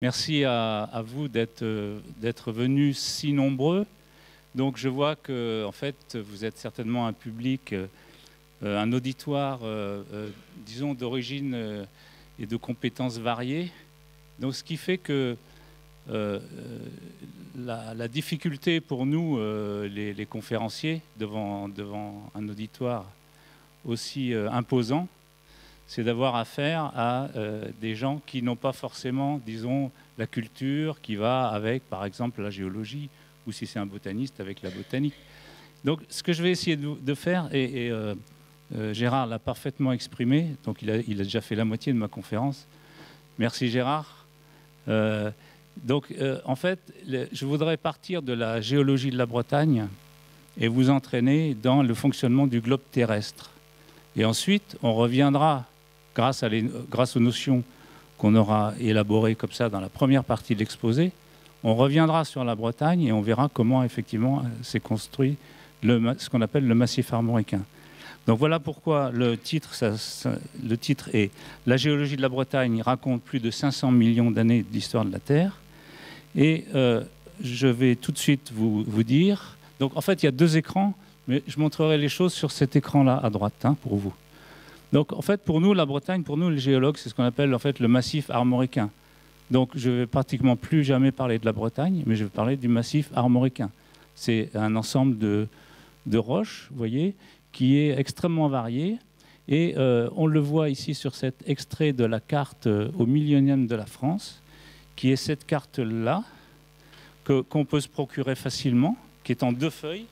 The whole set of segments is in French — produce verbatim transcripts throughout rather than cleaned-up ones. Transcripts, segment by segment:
Merci à, à vous d'être euh, d'être venus si nombreux. Donc je vois que en fait vous êtes certainement un public, euh, un auditoire, euh, euh, disons d'origine euh, et de compétences variées. Donc ce qui fait que euh, la, la difficulté pour nous, euh, les, les conférenciers, devant, devant un auditoire aussi euh, imposant, c'est d'avoir affaire à euh, des gens qui n'ont pas forcément, disons, la culture qui va avec, par exemple, la géologie, ou si c'est un botaniste, avec la botanique. Donc, ce que je vais essayer de, de faire, et, et euh, euh, Gérard l'a parfaitement exprimé, donc il a, il a déjà fait la moitié de ma conférence. Merci Gérard. Euh, donc, euh, en fait, le, je voudrais partir de la géologie de la Bretagne et vous entraîner dans le fonctionnement du globe terrestre. Et ensuite, on reviendra, grâce, à les, grâce aux notions qu'on aura élaborées comme ça dans la première partie de l'exposé, on reviendra sur la Bretagne et on verra comment effectivement s'est construit le, ce qu'on appelle le massif armoricain. Donc voilà pourquoi le titre, ça, ça, le titre est « La géologie de la Bretagne raconte plus de cinq cents millions d'années d'histoire de la Terre ». Et euh, je vais tout de suite vous, vous dire... Donc en fait, il y a deux écrans, mais je montrerai les choses sur cet écran-là à droite, hein, pour vous. Donc en fait, pour nous, la Bretagne, pour nous les géologues, c'est ce qu'on appelle en fait le massif armoricain. Donc je ne vais pratiquement plus jamais parler de la Bretagne, mais je vais parler du massif armoricain. C'est un ensemble de, de roches, vous voyez, qui est extrêmement varié. Et euh, on le voit ici sur cet extrait de la carte euh, au millionième de la France, qui est cette carte-là, que, qu'on peut se procurer facilement, qui est en deux feuilles,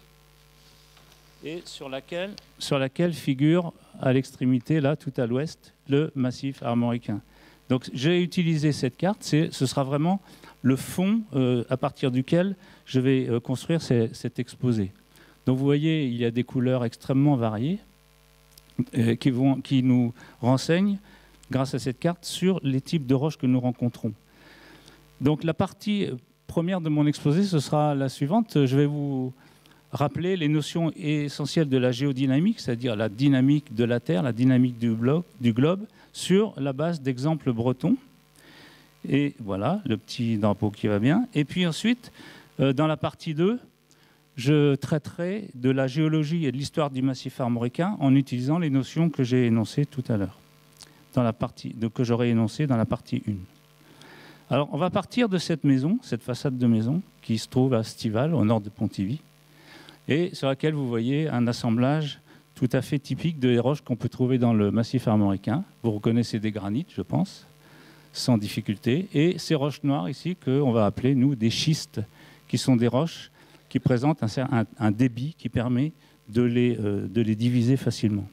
et sur laquelle, sur laquelle figure à l'extrémité, là, tout à l'ouest, le massif armoricain. Donc j'ai utilisé cette carte, c'est, ce sera vraiment le fond euh, à partir duquel je vais euh, construire ces, cet exposé. Donc vous voyez, il y a des couleurs extrêmement variées euh, qui, vont, qui nous renseignent, grâce à cette carte, sur les types de roches que nous rencontrons. Donc la partie première de mon exposé, ce sera la suivante. Je vais vous rappeler les notions essentielles de la géodynamique, c'est-à-dire la dynamique de la Terre, la dynamique du globe, du globe sur la base d'exemples bretons. Et voilà, le petit drapeau qui va bien. Et puis ensuite, euh, dans la partie deux, je traiterai de la géologie et de l'histoire du massif armoricain en utilisant les notions que j'ai énoncées tout à l'heure, dans la partie, de, que j'aurai énoncées dans la partie un. Alors, on va partir de cette maison, cette façade de maison, qui se trouve à Stivale, au nord de Pontivy, et sur laquelle vous voyez un assemblage tout à fait typique des roches qu'on peut trouver dans le massif armoricain. Vous reconnaissez des granites, je pense, sans difficulté. Et ces roches noires ici, qu'on va appeler, nous, des schistes, qui sont des roches qui présentent un, un, un débit qui permet de les, euh, de les diviser facilement.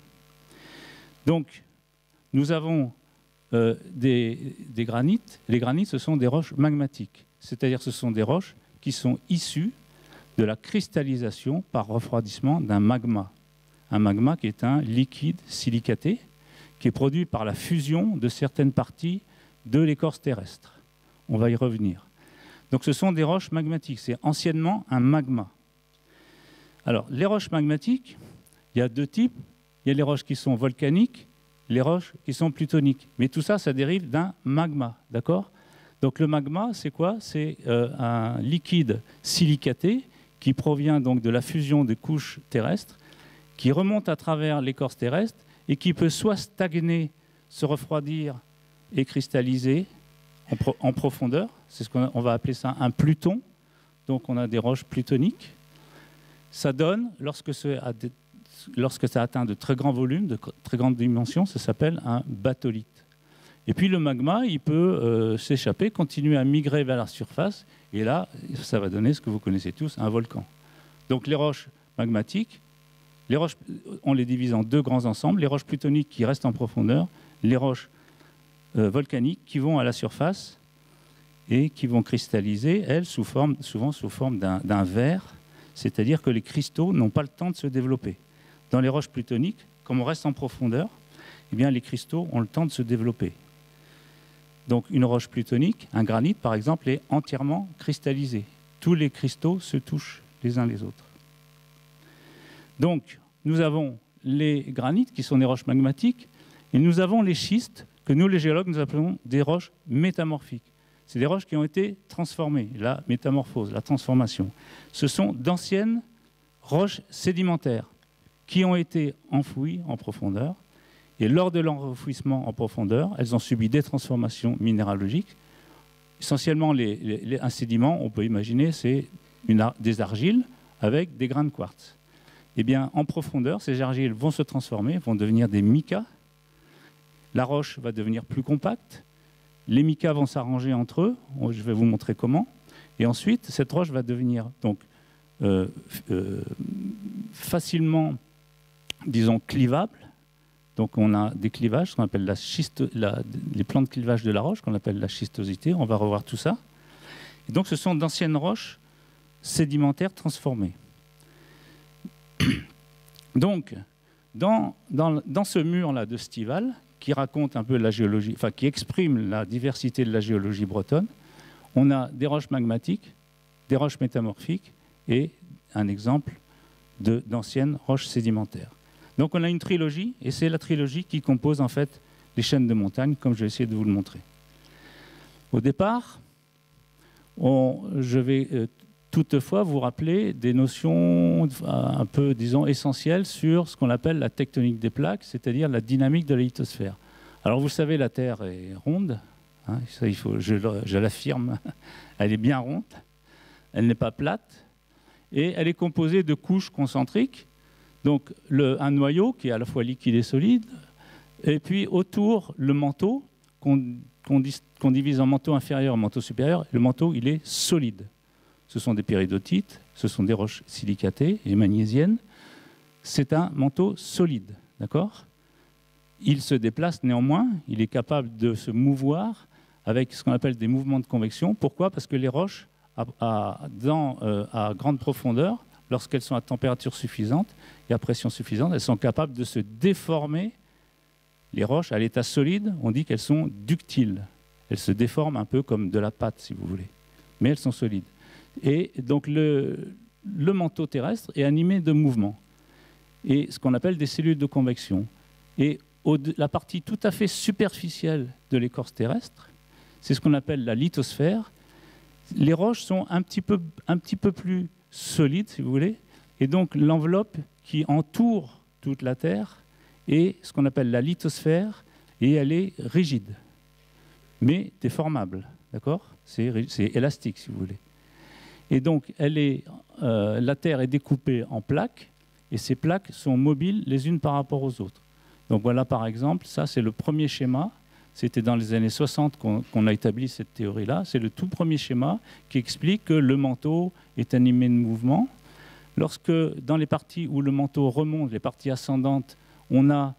Donc, nous avons euh, des, des granites. Les granites, ce sont des roches magmatiques. C'est-à-dire ce sont des roches qui sont issues de la cristallisation par refroidissement d'un magma. Un magma qui est un liquide silicaté, qui est produit par la fusion de certaines parties de l'écorce terrestre. On va y revenir. Donc ce sont des roches magmatiques. C'est anciennement un magma. Alors, les roches magmatiques, il y a deux types. Il y a les roches qui sont volcaniques, les roches qui sont plutoniques. Mais tout ça, ça dérive d'un magma, d'accord ? Donc le magma, c'est quoi ? C'est euh, un liquide silicaté qui provient donc de la fusion des couches terrestres, qui remonte à travers l'écorce terrestre et qui peut soit stagner, se refroidir et cristalliser en, pro en profondeur. C'est ce qu'on va appeler ça un pluton. Donc on a des roches plutoniques. Ça donne, lorsque, des, lorsque ça atteint de très grands volumes, de très grandes dimensions, ça s'appelle un batholite. Et puis le magma, il peut euh, s'échapper, continuer à migrer vers la surface, et là, ça va donner ce que vous connaissez tous, un volcan. Donc les roches magmatiques, les roches, on les divise en deux grands ensembles, les roches plutoniques qui restent en profondeur, les roches euh, volcaniques qui vont à la surface et qui vont cristalliser, elles, sous forme, souvent sous forme d'un verre, c'est-à-dire que les cristaux n'ont pas le temps de se développer. Dans les roches plutoniques, comme on reste en profondeur, eh bien, les cristaux ont le temps de se développer. Donc une roche plutonique, un granit par exemple, est entièrement cristallisé. Tous les cristaux se touchent les uns les autres. Donc nous avons les granites qui sont des roches magmatiques et nous avons les schistes que nous les géologues nous appelons des roches métamorphiques. c'est des roches qui ont été transformées, la métamorphose, la transformation. Ce sont d'anciennes roches sédimentaires qui ont été enfouies en profondeur. Et lors de leur enfouissement en profondeur, elles ont subi des transformations minéralogiques. Essentiellement, les, les, un sédiment, on peut imaginer, c'est des argiles avec des grains de quartz. Eh bien, en profondeur, ces argiles vont se transformer, vont devenir des micas. La roche va devenir plus compacte. Les micas vont s'arranger entre eux. Je vais vous montrer comment. Et ensuite, cette roche va devenir donc euh, euh, facilement, disons, clivable. Donc, on a des clivages, ce qu'on appelle la schiste, la, les plans de clivage de la roche, qu'on appelle la schistosité. On va revoir tout ça. Et donc, ce sont d'anciennes roches sédimentaires transformées. Donc, dans, dans, dans ce mur-là de Stivale, qui raconte un peu la géologie, enfin qui exprime la diversité de la géologie bretonne, on a des roches magmatiques, des roches métamorphiques et un exemple d'anciennes roches sédimentaires. Donc on a une trilogie, et c'est la trilogie qui compose en fait les chaînes de montagne, comme je vais essayer de vous le montrer. Au départ, on, je vais euh, toutefois vous rappeler des notions un peu, disons, essentielles sur ce qu'on appelle la tectonique des plaques, c'est-à-dire la dynamique de la lithosphère. Alors vous savez, la Terre est ronde, hein, ça, il faut, je, je l'affirme, elle est bien ronde, elle n'est pas plate, et elle est composée de couches concentriques, donc le, un noyau qui est à la fois liquide et solide, et puis autour, le manteau, qu'on qu'on qu'on divise en manteau inférieur et manteau supérieur, le manteau, il est solide. Ce sont des péridotites, ce sont des roches silicatées et magnésiennes. C'est un manteau solide, d'accord? Il se déplace néanmoins, il est capable de se mouvoir avec ce qu'on appelle des mouvements de convection. Pourquoi? Parce que les roches, à, à, dans, euh, à grande profondeur, lorsqu'elles sont à température suffisante et à pression suffisante, elles sont capables de se déformer. Les roches, à l'état solide, on dit qu'elles sont ductiles. Elles se déforment un peu comme de la pâte, si vous voulez. Mais elles sont solides. Et donc le, le manteau terrestre est animé de mouvements, et ce qu'on appelle des cellules de convection. Et au, la partie tout à fait superficielle de l'écorce terrestre, c'est ce qu'on appelle la lithosphère. Les roches sont un petit peu, un petit peu plus solides, si vous voulez, et donc l'enveloppe qui entoure toute la Terre est ce qu'on appelle la lithosphère, et elle est rigide, mais déformable, d'accord? C'est élastique, si vous voulez. Et donc, elle est, euh, la Terre est découpée en plaques, et ces plaques sont mobiles les unes par rapport aux autres. Donc voilà, par exemple, ça c'est le premier schéma. C'était dans les années soixante qu'on qu'on a établi cette théorie-là. C'est le tout premier schéma qui explique que le manteau est animé de mouvement. Lorsque, dans les parties où le manteau remonte, les parties ascendantes, on a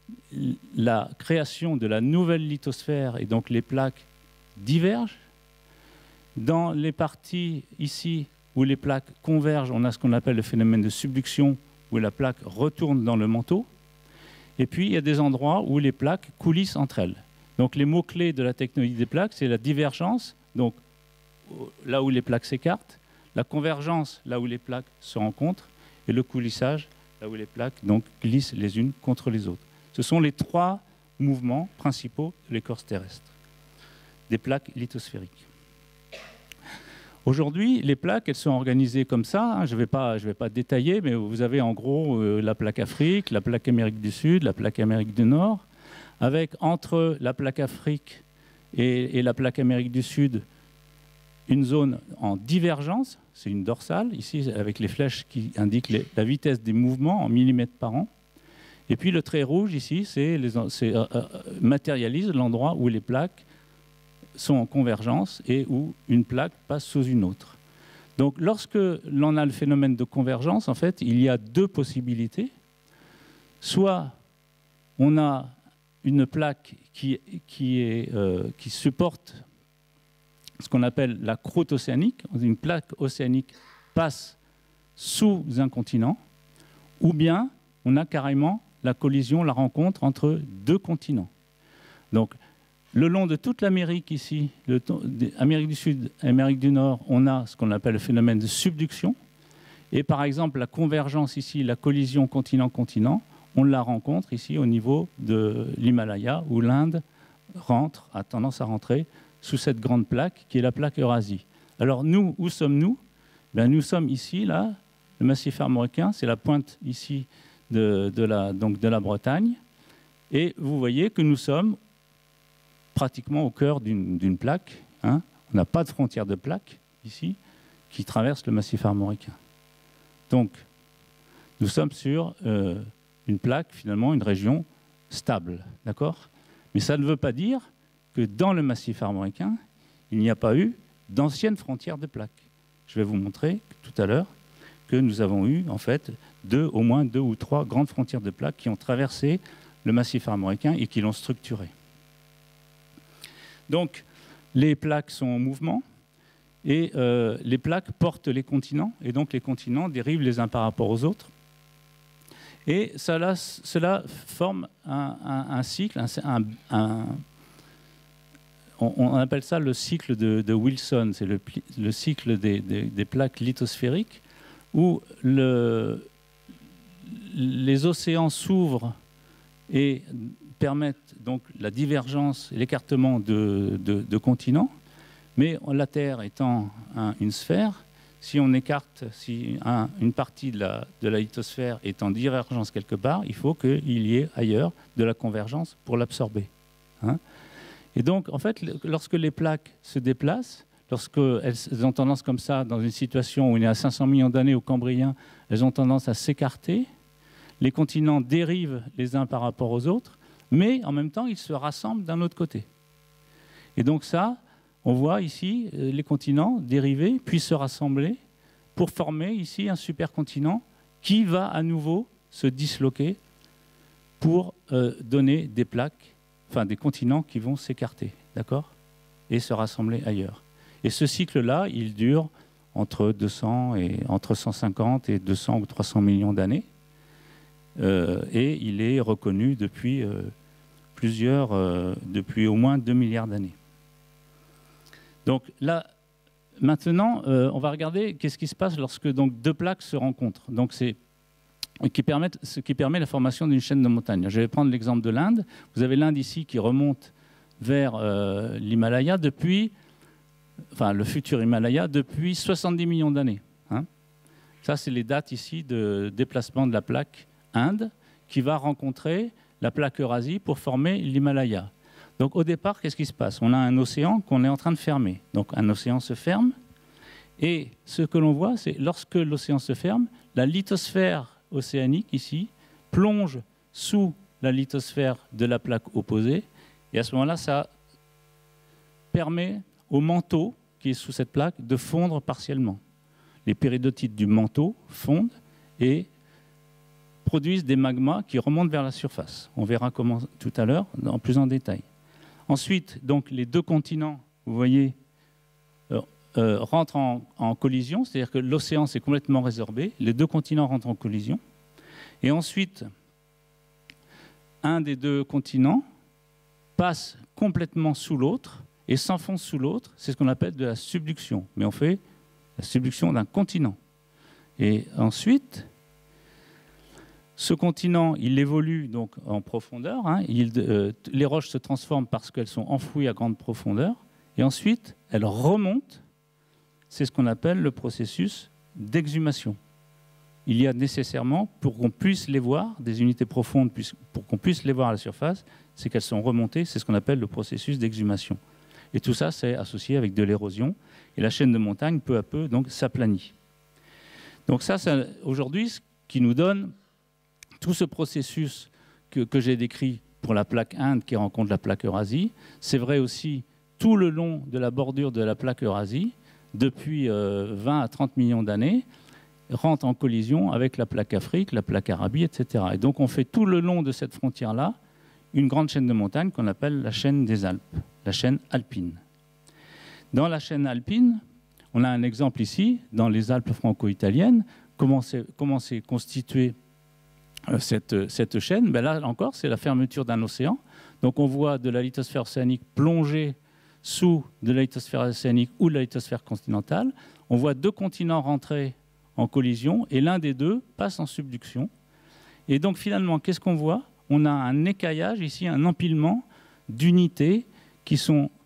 la création de la nouvelle lithosphère, et donc les plaques divergent. Dans les parties ici où les plaques convergent, on a ce qu'on appelle le phénomène de subduction, où la plaque retourne dans le manteau. Et puis, il y a des endroits où les plaques coulissent entre elles. Donc, les mots-clés de la tectonique des plaques, c'est la divergence, donc là où les plaques s'écartent, la convergence, là où les plaques se rencontrent, et le coulissage, là où les plaques donc, glissent les unes contre les autres. Ce sont les trois mouvements principaux de l'écorce terrestre, des plaques lithosphériques. Aujourd'hui, les plaques, elles sont organisées comme ça. Hein, je ne vais pas, je vais pas détailler, mais vous avez en gros euh, la plaque Afrique, la plaque Amérique du Sud, la plaque Amérique du Nord, avec entre la plaque Afrique et, et la plaque Amérique du Sud, une zone en divergence, c'est une dorsale, ici avec les flèches qui indiquent les, la vitesse des mouvements en millimètres par an. Et puis le trait rouge ici, c'est euh, euh, matérialise l'endroit où les plaques sont en convergence et où une plaque passe sous une autre. Donc lorsque l'on a le phénomène de convergence, en fait, il y a deux possibilités. Soit on a une plaque qui, qui, est, euh, qui supporte ce qu'on appelle la croûte océanique, une plaque océanique passe sous un continent, ou bien on a carrément la collision, la rencontre entre deux continents. Donc, le long de toute l'Amérique ici, l'Amérique du Sud et l'Amérique du Nord, on a ce qu'on appelle le phénomène de subduction. Et par exemple, la convergence ici, la collision continent-continent, on la rencontre ici au niveau de l'Himalaya, où l'Inde rentre, a tendance à rentrer sous cette grande plaque qui est la plaque Eurasie. Alors nous, où sommes-nous? Ben, nous sommes ici, là, le massif armoricain, c'est la pointe ici de, de, la, donc de la Bretagne. Et vous voyez que nous sommes pratiquement au cœur d'une plaque. Hein. On n'a pas de frontière de plaque ici qui traverse le massif armoricain. Donc, nous sommes sur euh, une plaque, finalement, une région stable. D'accord? Mais ça ne veut pas dire que dans le massif armoricain, il n'y a pas eu d'anciennes frontières de plaques. Je vais vous montrer tout à l'heure que nous avons eu, en fait, deux, au moins deux ou trois grandes frontières de plaques qui ont traversé le massif armoricain et qui l'ont structuré. Donc, les plaques sont en mouvement et euh, les plaques portent les continents et donc les continents dérivent les uns par rapport aux autres. Et cela, cela forme un, un, un cycle, un, un, on, on appelle ça le cycle de, de Wilson, c'est le, le cycle des, des, des plaques lithosphériques où le, les océans s'ouvrent et permettent donc la divergence et l'écartement de, de, de continents. Mais la Terre étant un, une sphère, si on écarte, si un, une partie de la, de la lithosphère est en divergence quelque part, il faut qu'il y ait ailleurs de la convergence pour l'absorber. Hein. Et donc, en fait, lorsque les plaques se déplacent, lorsqu'elles ont tendance comme ça, dans une situation où il y a cinq cents millions d'années au Cambrien, elles ont tendance à s'écarter, les continents dérivent les uns par rapport aux autres, mais en même temps, ils se rassemblent d'un autre côté. Et donc ça, on voit ici les continents dériver, puis se rassembler pour former ici un supercontinent qui va à nouveau se disloquer pour euh, donner des plaques, enfin des continents qui vont s'écarter, d'accord, et se rassembler ailleurs. Et ce cycle-là, il dure entre deux cents et entre cent cinquante et deux cents ou trois cents millions d'années, euh, et il est reconnu depuis euh, plusieurs, euh, depuis au moins deux milliards d'années. Donc là, maintenant, euh, on va regarder qu'est-ce qui se passe lorsque donc, deux plaques se rencontrent. Donc c'est qui permettent, ce qui permet la formation d'une chaîne de montagnes. Je vais prendre l'exemple de l'Inde. Vous avez l'Inde ici qui remonte vers euh, l'Himalaya depuis, enfin le futur Himalaya, depuis soixante-dix millions d'années. Hein. Ça, c'est les dates ici de déplacement de la plaque Inde qui va rencontrer la plaque Eurasie pour former l'Himalaya. Donc au départ, qu'est-ce qui se passe? On a un océan qu'on est en train de fermer. Donc un océan se ferme. Et ce que l'on voit, c'est lorsque l'océan se ferme, la lithosphère océanique ici plonge sous la lithosphère de la plaque opposée. Et à ce moment-là, ça permet au manteau qui est sous cette plaque de fondre partiellement. Les péridotites du manteau fondent et produisent des magmas qui remontent vers la surface. On verra comment tout à l'heure, en plus en détail. Ensuite, donc, les deux continents, vous voyez, euh, euh, rentrent en, en collision, c'est-à-dire que l'océan s'est complètement résorbé, les deux continents rentrent en collision, et ensuite, un des deux continents passe complètement sous l'autre et s'enfonce sous l'autre, c'est ce qu'on appelle de la subduction, mais on fait la subduction d'un continent. Et ensuite, ce continent, il évolue donc en profondeur. Hein, il, euh, les roches se transforment parce qu'elles sont enfouies à grande profondeur. Et ensuite, elles remontent. C'est ce qu'on appelle le processus d'exhumation. Il y a nécessairement, pour qu'on puisse les voir, des unités profondes, pour qu'on puisse les voir à la surface, c'est qu'elles sont remontées. C'est ce qu'on appelle le processus d'exhumation. Et tout ça, c'est associé avec de l'érosion. Et la chaîne de montagne, peu à peu, donc, s'aplanit. Donc ça, ça aujourd'hui, ce qui nous donne tout ce processus que, que j'ai décrit pour la plaque Inde qui rencontre la plaque Eurasie, c'est vrai aussi tout le long de la bordure de la plaque Eurasie, depuis euh, vingt à trente millions d'années, rentre en collision avec la plaque Afrique, la plaque Arabie, et cetera. Et donc on fait tout le long de cette frontière-là une grande chaîne de montagnes qu'on appelle la chaîne des Alpes, la chaîne alpine. Dans la chaîne alpine, on a un exemple ici, dans les Alpes franco-italiennes, comment c'est constitué Cette, cette chaîne, ben là encore, c'est la fermeture d'un océan. Donc on voit de la lithosphère océanique plonger sous de la lithosphère océanique ou de la lithosphère continentale. On voit deux continents rentrer en collision et l'un des deux passe en subduction. Et donc finalement, qu'est-ce qu'on voit? On a un écaillage ici, un empilement d'unités qui sont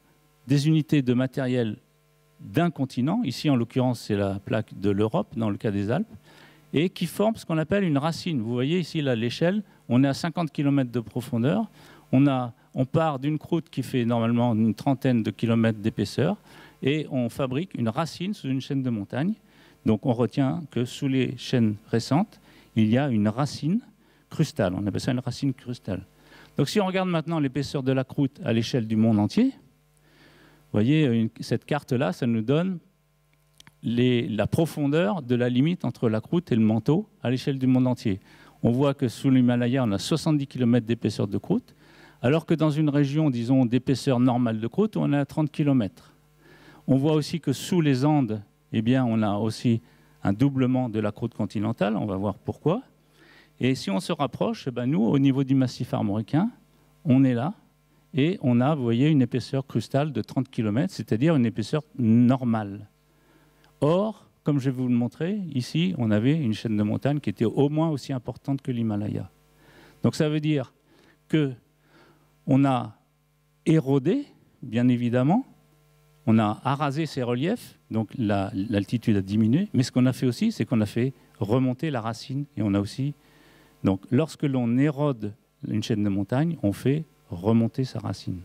des unités de matériel d'un continent, ici en l'occurrence c'est la plaque de l'Europe dans le cas des Alpes, et qui forment ce qu'on appelle une racine. Vous voyez ici là l'échelle, on est à cinquante kilomètres de profondeur, on, a, on part d'une croûte qui fait normalement une trentaine de kilomètres d'épaisseur, et on fabrique une racine sous une chaîne de montagne. Donc on retient que sous les chaînes récentes, il y a une racine crustale, on appelle ça une racine crustale. Donc si on regarde maintenant l'épaisseur de la croûte à l'échelle du monde entier, vous voyez, une, cette carte-là, ça nous donne les, la profondeur de la limite entre la croûte et le manteau à l'échelle du monde entier. On voit que sous l'Himalaya, on a soixante-dix kilomètres d'épaisseur de croûte, alors que dans une région, disons, d'épaisseur normale de croûte, on est à trente kilomètres. On voit aussi que sous les Andes, eh bien, on a aussi un doublement de la croûte continentale, on va voir pourquoi. Et si on se rapproche, eh ben, nous, au niveau du massif armoricain, on est là, et on a, vous voyez, une épaisseur crustale de trente kilomètres, c'est-à-dire une épaisseur normale. Or, comme je vais vous le montrer, ici, on avait une chaîne de montagne qui était au moins aussi importante que l'Himalaya. Donc ça veut dire qu'on a érodé, bien évidemment, on a arasé ces reliefs, donc l'altitude a diminué, mais ce qu'on a fait aussi, c'est qu'on a fait remonter la racine, et on a aussi... Donc lorsque l'on érode une chaîne de montagne, on fait remonter sa racine.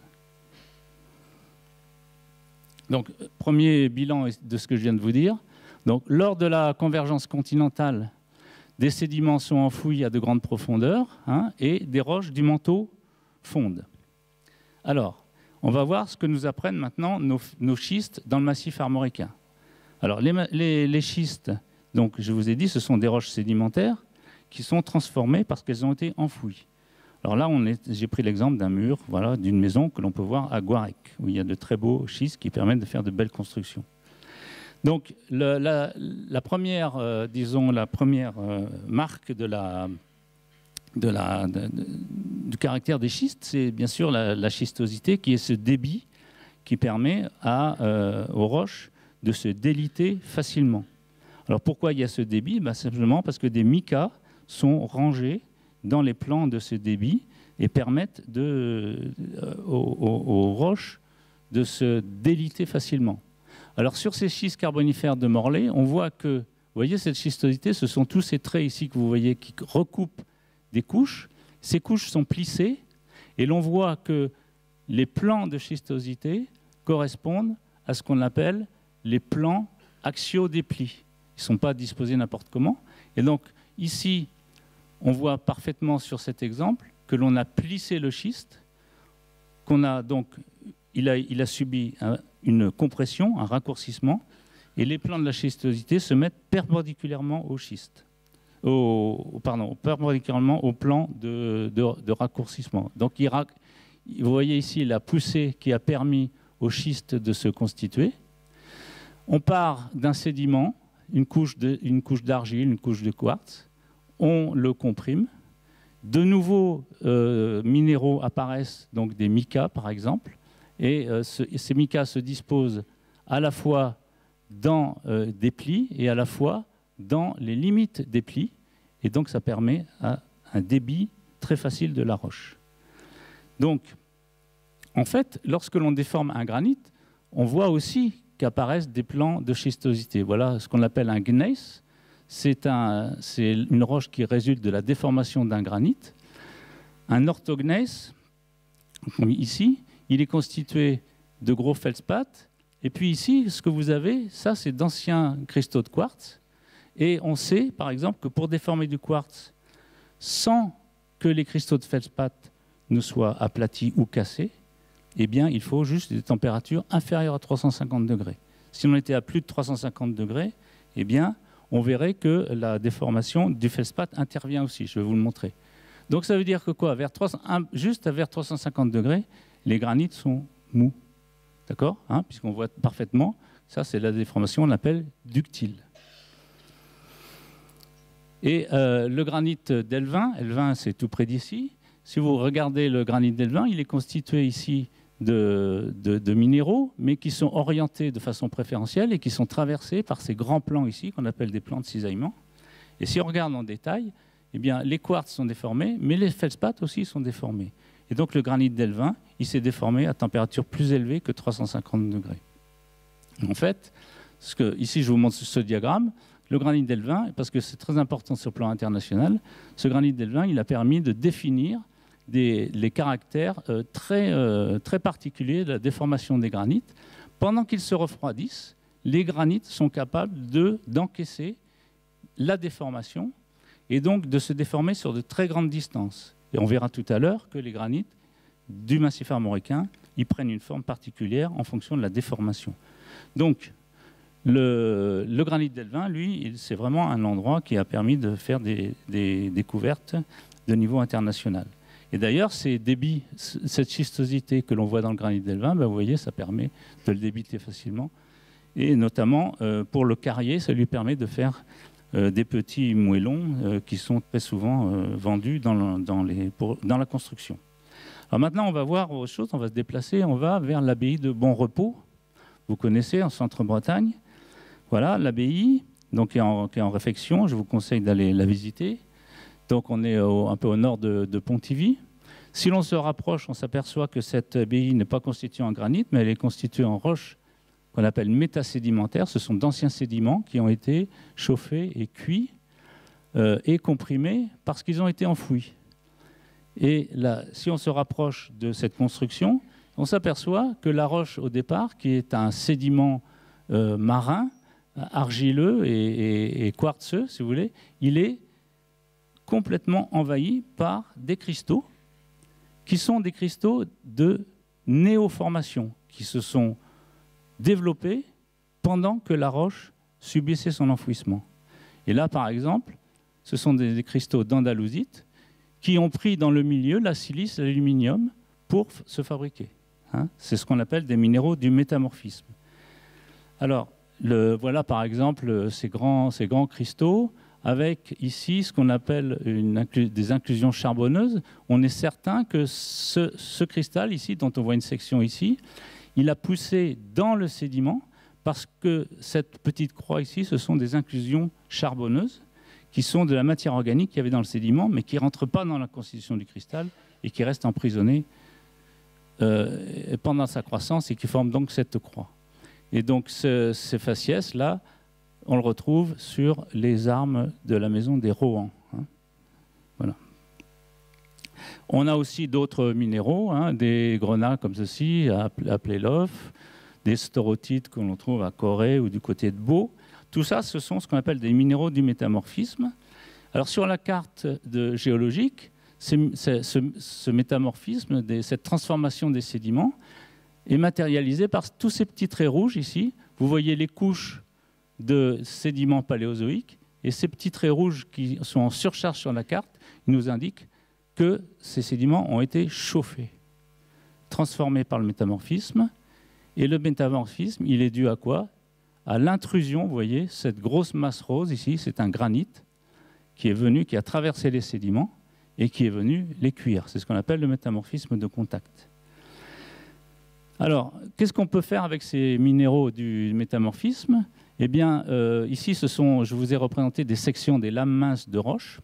Donc, premier bilan de ce que je viens de vous dire. Donc, lors de la convergence continentale, des sédiments sont enfouis à de grandes profondeurs, hein, et des roches du manteau fondent. Alors, on va voir ce que nous apprennent maintenant nos, nos schistes dans le massif armoricain. Alors, les, les, les schistes, donc, je vous ai dit, ce sont des roches sédimentaires qui sont transformées parce qu'elles ont été enfouies. Alors là, j'ai pris l'exemple d'un mur, voilà, d'une maison que l'on peut voir à Guarec, où il y a de très beaux schistes qui permettent de faire de belles constructions. Donc, le, la, la première, euh, disons, la première euh, marque de la, de la, de, de, du caractère des schistes, c'est bien sûr la, la schistosité, qui est ce débit qui permet à, euh, aux roches de se déliter facilement. Alors, pourquoi il y a ce débit? Ben, simplement parce que des micas sont rangés dans les plans de ce débit et permettent de, euh, aux, aux, aux roches de se déliter facilement. Alors sur ces schistes carbonifères de Morlaix, on voit que, vous voyez cette schistosité, ce sont tous ces traits ici que vous voyez qui recoupent des couches. Ces couches sont plissées et l'on voit que les plans de schistosité correspondent à ce qu'on appelle les plans axiodéplis. Ils ne sont pas disposés n'importe comment. Et donc ici, on voit parfaitement sur cet exemple que l'on a plissé le schiste, qu'on a donc, il a, il a subi un, une compression, un raccourcissement, et les plans de la schistosité se mettent perpendiculairement au schiste, au, pardon, perpendiculairement au plan de, de, de raccourcissement. Donc, il, vous voyez ici la poussée qui a permis au schiste de se constituer. On part d'un sédiment, une couche d'argile, une couche de quartz. On le comprime. De nouveaux euh, minéraux apparaissent, donc des micas par exemple, et euh, ce, ces micas se disposent à la fois dans euh, des plis et à la fois dans les limites des plis, et donc ça permet à un débit très facile de la roche. Donc, en fait, lorsque l'on déforme un granit, on voit aussi qu'apparaissent des plans de schistosité. Voilà ce qu'on appelle un gneiss. C'est un, c'est une roche qui résulte de la déformation d'un granit. Un orthogneiss, comme ici, il est constitué de gros feldspaths. Et puis ici, ce que vous avez, ça, c'est d'anciens cristaux de quartz. Et on sait, par exemple, que pour déformer du quartz, sans que les cristaux de feldspath ne soient aplatis ou cassés, eh bien, il faut juste des températures inférieures à trois cent cinquante degrés. Si on était à plus de trois cent cinquante degrés, eh bien, on verrait que la déformation du feldspath intervient aussi. Je vais vous le montrer. Donc ça veut dire que quoi, vers trois cents, juste vers trois cent cinquante degrés, les granites sont mous. D'accord, hein, puisqu'on voit parfaitement, ça c'est la déformation, on l'appelle ductile. Et euh, le granit d'Elvin, Elvin c'est tout près d'ici. Si vous regardez le granit d'Elvin, il est constitué ici de, de, de minéraux, mais qui sont orientés de façon préférentielle et qui sont traversés par ces grands plans ici, qu'on appelle des plans de cisaillement. Et si on regarde en détail, eh bien, les quartz sont déformés, mais les feldspaths aussi sont déformés. Et donc le granit d'Elvin, il s'est déformé à température plus élevée que trois cent cinquante degrés. En fait, ce que, ici je vous montre ce diagramme, le granit d'Elvin, parce que c'est très important sur le plan international, ce granit d'Elvin, il a permis de définir des, les caractères euh, très, euh, très particuliers de la déformation des granites. Pendant qu'ils se refroidissent, les granites sont capables de, d'encaisser la déformation et donc de se déformer sur de très grandes distances. Et on verra tout à l'heure que les granites du massif armoricain, ils prennent une forme particulière en fonction de la déformation. Donc, le, le granit d'Elvin, lui, c'est vraiment un endroit qui a permis de faire des, des découvertes de niveau international. Et d'ailleurs, ces débits, cette schistosité que l'on voit dans le granit d'Elvin, ben vous voyez, ça permet de le débiter facilement. Et notamment, euh, pour le carrier, ça lui permet de faire euh, des petits moellons euh, qui sont très souvent euh, vendus dans, le, dans, les, pour, dans la construction. Alors maintenant, on va voir autre chose, on va se déplacer, on va vers l'abbaye de Bon Repos. Vous connaissez, en Centre-Bretagne. Voilà, l'abbaye, donc qui est, en, qui est en réfection, je vous conseille d'aller la visiter. Donc on est au, un peu au nord de, de Pontivy. Si l'on se rapproche, on s'aperçoit que cette abbaye n'est pas constituée en granit, mais elle est constituée en roches qu'on appelle métasédimentaires. Ce sont d'anciens sédiments qui ont été chauffés et cuits euh, et comprimés parce qu'ils ont été enfouis. Et là, si on se rapproche de cette construction, on s'aperçoit que la roche au départ, qui est un sédiment euh, marin, argileux et, et, et quartzeux, si vous voulez, il est complètement envahi par des cristaux qui sont des cristaux de néoformation qui se sont développés pendant que la roche subissait son enfouissement. Et là, par exemple, ce sont des, des cristaux d'andalousite qui ont pris dans le milieu la silice et l'aluminium pour se fabriquer. Hein, c'est ce qu'on appelle des minéraux du métamorphisme. Alors, le, voilà par exemple ces grands, ces grands cristaux avec ici ce qu'on appelle une inclus, des inclusions charbonneuses. On est certain que ce, ce cristal ici, dont on voit une section ici, il a poussé dans le sédiment parce que cette petite croix ici, ce sont des inclusions charbonneuses qui sont de la matière organique qu'il y avait dans le sédiment, mais qui ne rentrent pas dans la constitution du cristal et qui restent emprisonnés euh, pendant sa croissance et qui forment donc cette croix. Et donc ce, ce faciès-là, on le retrouve sur les armes de la maison des Rohan. Hein. Voilà. On a aussi d'autres minéraux, hein, des grenats comme ceci, à, à Plélof, des staurotites que l'on trouve à Corée ou du côté de Beau. Tout ça, ce sont ce qu'on appelle des minéraux du métamorphisme. Alors sur la carte de, géologique, c'est, c'est, ce, ce métamorphisme, des, cette transformation des sédiments, est matérialisé par tous ces petits traits rouges ici. Vous voyez les couches de sédiments paléozoïques et ces petits traits rouges qui sont en surcharge sur la carte, ils nous indiquent que ces sédiments ont été chauffés, transformés par le métamorphisme. Et le métamorphisme, il est dû à quoi? À l'intrusion, vous voyez, cette grosse masse rose ici, c'est un granit qui est venu, qui a traversé les sédiments et qui est venu les cuire. C'est ce qu'on appelle le métamorphisme de contact. Alors, qu'est-ce qu'on peut faire avec ces minéraux du métamorphisme? Eh bien, euh, ici, ce sont, je vous ai représenté des sections des lames minces de roche.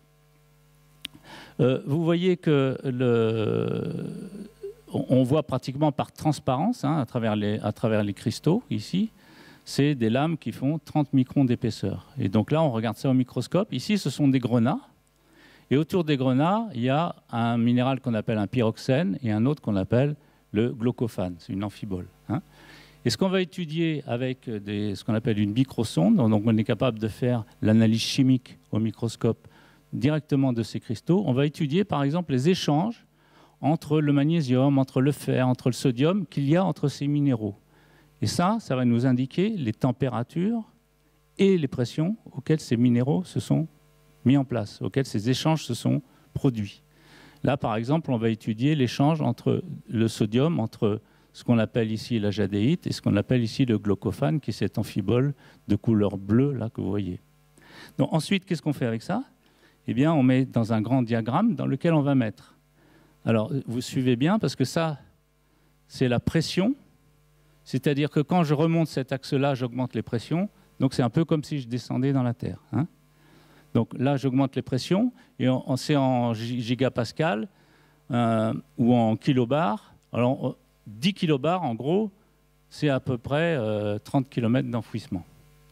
Euh, vous voyez que le, on voit pratiquement par transparence, hein, à travers les, à travers les cristaux, ici, c'est des lames qui font trente microns d'épaisseur. Et donc là, on regarde ça au microscope. Ici, ce sont des grenats. Et autour des grenats, il y a un minéral qu'on appelle un pyroxène et un autre qu'on appelle le glaucophane, c'est une amphibole. Hein. Et ce qu'on va étudier avec des, ce qu'on appelle une microsonde, donc on est capable de faire l'analyse chimique au microscope directement de ces cristaux, on va étudier par exemple les échanges entre le magnésium, entre le fer, entre le sodium qu'il y a entre ces minéraux. Et ça, ça va nous indiquer les températures et les pressions auxquelles ces minéraux se sont mis en place, auxquels ces échanges se sont produits. Là, par exemple, on va étudier l'échange entre le sodium, entre ce qu'on appelle ici la jadéite et ce qu'on appelle ici le glaucophane, qui est cet amphibole de couleur bleue là que vous voyez. Donc, ensuite, qu'est-ce qu'on fait avec ça? Eh bien, on met dans un grand diagramme dans lequel on va mettre. Alors, vous suivez bien, parce que ça, c'est la pression. C'est-à-dire que quand je remonte cet axe-là, j'augmente les pressions. Donc, c'est un peu comme si je descendais dans la Terre. Hein. Donc là, j'augmente les pressions, et c'est en gigapascal. euh, ou en kilobars. Alors, dix kilobars, en gros, c'est à peu près euh, trente kilomètres d'enfouissement. D'accord ?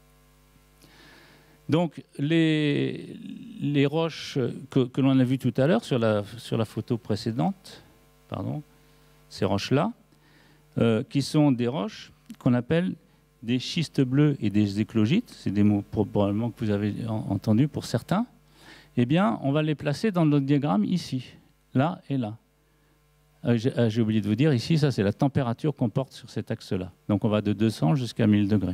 Donc, les, les roches que, que l'on a vues tout à l'heure sur la, sur la photo précédente, pardon, ces roches-là, euh, qui sont des roches qu'on appelle des schistes bleus et des éclogites, c'est des mots probablement que vous avez entendus pour certains, eh bien, on va les placer dans notre diagramme ici, là et là. Euh, J'ai oublié de vous dire, ici, ça c'est la température qu'on porte sur cet axe-là. Donc, on va de deux cents jusqu'à mille degrés.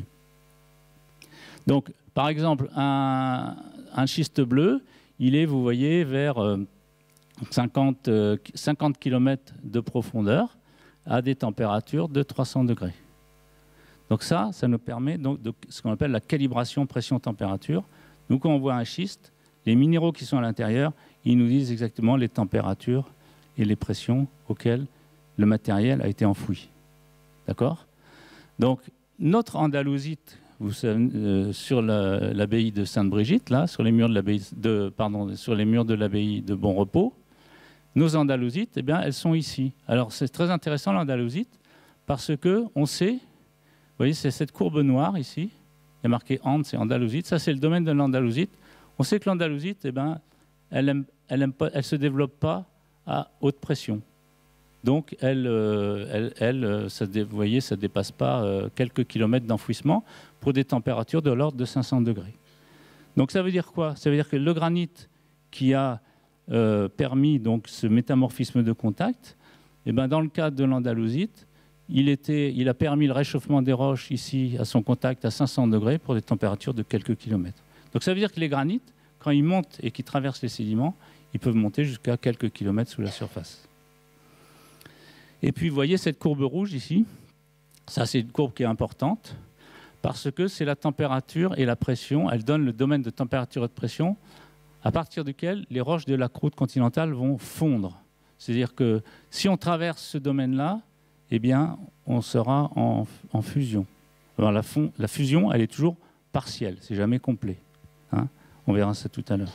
Donc, par exemple, un, un schiste bleu, il est, vous voyez, vers euh, cinquante, euh, cinquante kilomètres de profondeur à des températures de trois cents degrés. Donc ça, ça nous permet donc de ce qu'on appelle la calibration pression-température. Nous, quand on voit un schiste, les minéraux qui sont à l'intérieur, ils nous disent exactement les températures et les pressions auxquelles le matériel a été enfoui. D'accord ? Donc, notre andalousite, vous savez, euh, sur l'abbaye de Sainte-Brigitte, là, sur les murs de l'abbaye de, pardon, sur les murs de l'abbaye de Bon Repos, nos andalousites, eh bien, elles sont ici. Alors, c'est très intéressant l'andalousite parce que on sait, vous voyez, c'est cette courbe noire ici. Il y a marqué And, c'est andalousite. Ça, c'est le domaine de l'andalousite. On sait que l'andalousite, eh ben, elle aime, elle aime pas, elle se développe pas à haute pression. Donc, elle, euh, elle, elle ça, vous voyez, ça ne dépasse pas euh, quelques kilomètres d'enfouissement pour des températures de l'ordre de cinq cents degrés. Donc, ça veut dire quoi? Ça veut dire que le granit qui a euh, permis donc, ce métamorphisme de contact, eh ben, dans le cadre de l'andalousite, il, était, il a permis le réchauffement des roches ici à son contact à cinq cents degrés pour des températures de quelques kilomètres. Donc, ça veut dire que les granites, quand ils montent et qu'ils traversent les sédiments, ils peuvent monter jusqu'à quelques kilomètres sous la surface. Et puis, vous voyez cette courbe rouge ici. Ça, c'est une courbe qui est importante parce que c'est la température et la pression. Elle donne le domaine de température et de pression à partir duquel les roches de la croûte continentale vont fondre. C'est-à-dire que si on traverse ce domaine-là, eh bien, on sera en, en fusion. Alors, la, fond, la fusion, elle est toujours partielle, c'est jamais complet. Hein, on verra ça tout à l'heure.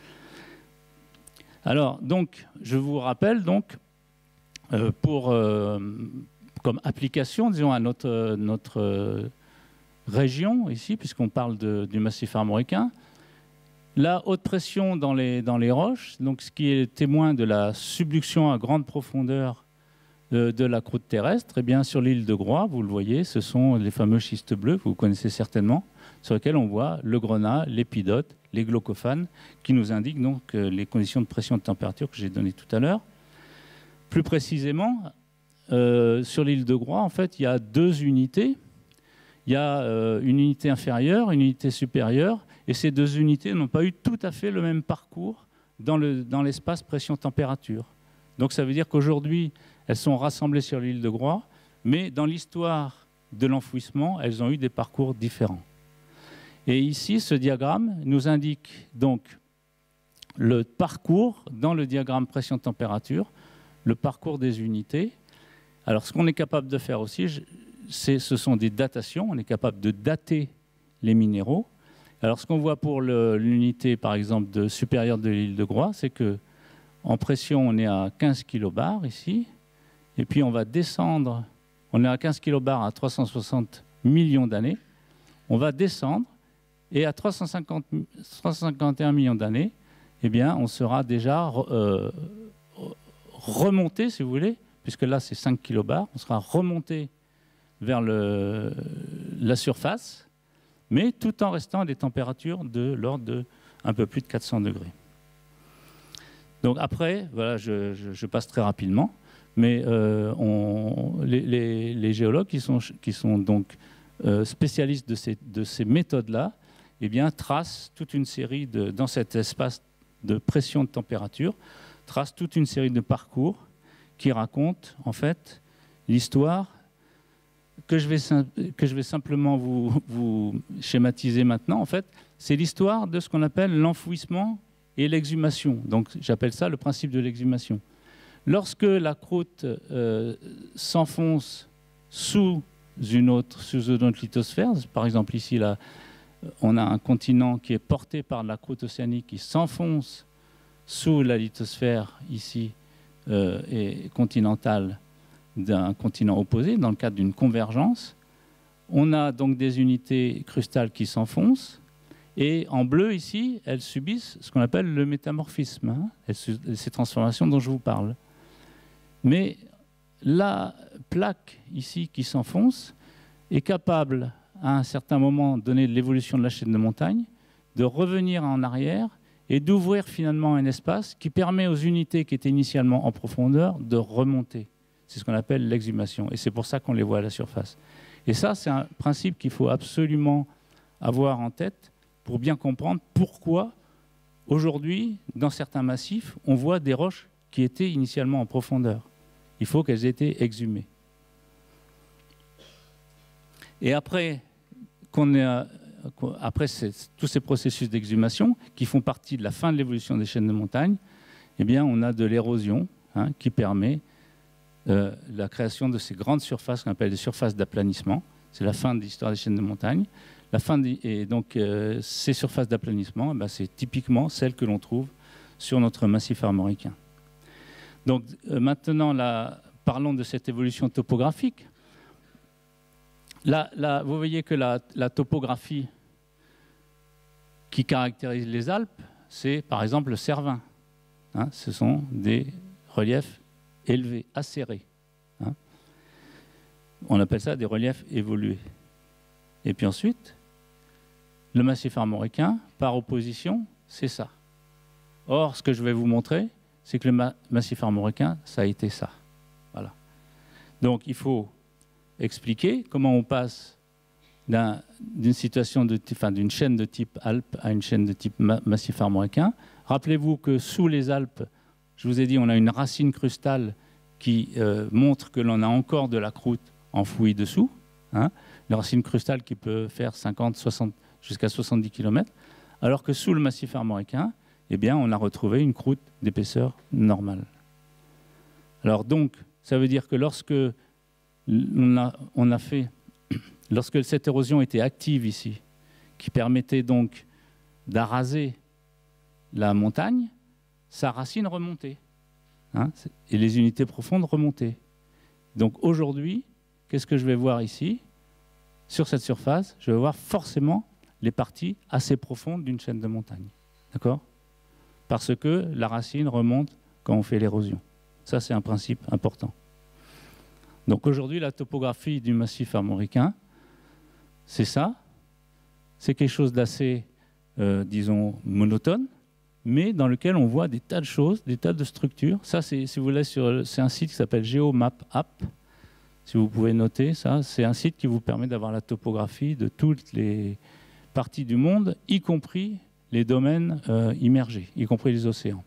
Alors, donc, je vous rappelle donc. Euh, pour, euh, comme application, disons, à notre, notre euh, région ici, puisqu'on parle de, du massif armoricain, la haute pression dans les, dans les roches, donc ce qui est témoin de la subduction à grande profondeur de, de la croûte terrestre, eh bien, sur l'île de Groix, vous le voyez, ce sont les fameux schistes bleus, vous connaissez certainement, sur lesquels on voit le grenat, l'épidote, les glaucophanes, qui nous indiquent donc les conditions de pression et de température que j'ai données tout à l'heure. Plus précisément, euh, sur l'île de Groix, en fait, il y a deux unités. Il y a euh, une unité inférieure, une unité supérieure, et ces deux unités n'ont pas eu tout à fait le même parcours dans le, dans l'espace pression-température. Donc ça veut dire qu'aujourd'hui, elles sont rassemblées sur l'île de Groix, mais dans l'histoire de l'enfouissement, elles ont eu des parcours différents. Et ici, ce diagramme nous indique donc le parcours dans le diagramme pression-température, le parcours des unités. Alors, ce qu'on est capable de faire aussi, ce sont des datations. On est capable de dater les minéraux. Alors, ce qu'on voit pour l'unité, par exemple, de, supérieure de l'île de Groix, c'est qu'en pression, on est à quinze kilobars ici. Et puis, on va descendre. On est à quinze kilobars à trois cent soixante millions d'années. On va descendre. Et à trois cent cinquante, trois cent cinquante et un millions d'années, eh bien, on sera déjà... Euh, remonter, si vous voulez, puisque là c'est cinq kilobars, on sera remonté vers le, la surface, mais tout en restant à des températures de l'ordre de un peu plus de quatre cents degrés. Donc après, voilà, je, je, je passe très rapidement, mais euh, on, les, les, les géologues qui sont, qui sont donc euh, spécialistes de ces, de ces méthodes-là, eh bien, tracent toute une série, de, dans cet espace de pression de température, trace toute une série de parcours qui racontent en fait l'histoire que je vais, que je vais simplement vous, vous schématiser maintenant. En fait, c'est l'histoire de ce qu'on appelle l'enfouissement et l'exhumation. Donc j'appelle ça le principe de l'exhumation. Lorsque la croûte euh, s'enfonce sous une autre, sous une autre lithosphère, par exemple ici là, on a un continent qui est porté par la croûte océanique qui s'enfonce sous la lithosphère ici euh, et continentale d'un continent opposé, dans le cadre d'une convergence. On a donc des unités crustales qui s'enfoncent, et en bleu ici, elles subissent ce qu'on appelle le métamorphisme, hein, ces transformations dont je vous parle. Mais la plaque ici qui s'enfonce est capable, à un certain moment donné de l'évolution de la chaîne de montagne, de revenir en arrière et d'ouvrir finalement un espace qui permet aux unités qui étaient initialement en profondeur de remonter. C'est ce qu'on appelle l'exhumation, et c'est pour ça qu'on les voit à la surface. Et ça, c'est un principe qu'il faut absolument avoir en tête pour bien comprendre pourquoi, aujourd'hui, dans certains massifs, on voit des roches qui étaient initialement en profondeur. Il faut qu'elles aient été exhumées. Et après, qu'on ait, après ces, tous ces processus d'exhumation, qui font partie de la fin de l'évolution des chaînes de montagne, eh bien, on a de l'érosion hein, qui permet euh, la création de ces grandes surfaces qu'on appelle des surfaces d'aplanissement. C'est la fin de l'histoire des chaînes de montagne. La fin de, et donc, euh, ces surfaces d'aplanissement, eh ben, c'est typiquement celles que l'on trouve sur notre massif armoricain. Donc, euh, maintenant, là, parlons de cette évolution topographique. Là, là, vous voyez que la, la topographie qui caractérise les Alpes, c'est par exemple le Cervin. Hein, ce sont des reliefs élevés, acérés. Hein. On appelle ça des reliefs évolués. Et puis ensuite, le massif armoricain, par opposition, c'est ça. Or, ce que je vais vous montrer, c'est que le ma massif armoricain, ça a été ça. Voilà. Donc, il faut expliquer comment on passe d'une situation de, enfin, d'une chaîne de type Alpes à une chaîne de type ma massif armoricain. Rappelez-vous que sous les Alpes, je vous ai dit, on a une racine crustale qui euh, montre que l'on a encore de la croûte enfouie dessous. Hein, une racine crustale qui peut faire cinquante, soixante, jusqu'à soixante-dix kilomètres, alors que sous le massif armoricain, eh bien, on a retrouvé une croûte d'épaisseur normale. Alors donc, ça veut dire que lorsque on a, on a fait, lorsque cette érosion était active ici, qui permettait donc d'araser la montagne, sa racine remontait, hein, et les unités profondes remontaient. Donc aujourd'hui, qu'est-ce que je vais voir ici? Sur cette surface, je vais voir forcément les parties assez profondes d'une chaîne de montagne. D'accord? Parce que la racine remonte quand on fait l'érosion. Ça, c'est un principe important. Donc aujourd'hui, la topographie du massif armoricain, c'est ça. C'est quelque chose d'assez, euh, disons, monotone, mais dans lequel on voit des tas de choses, des tas de structures. Ça, c'est, si vous voulez, c'est un site qui s'appelle GeoMap App. Si vous pouvez noter ça, c'est un site qui vous permet d'avoir la topographie de toutes les parties du monde, y compris les domaines euh, immergés, y compris les océans.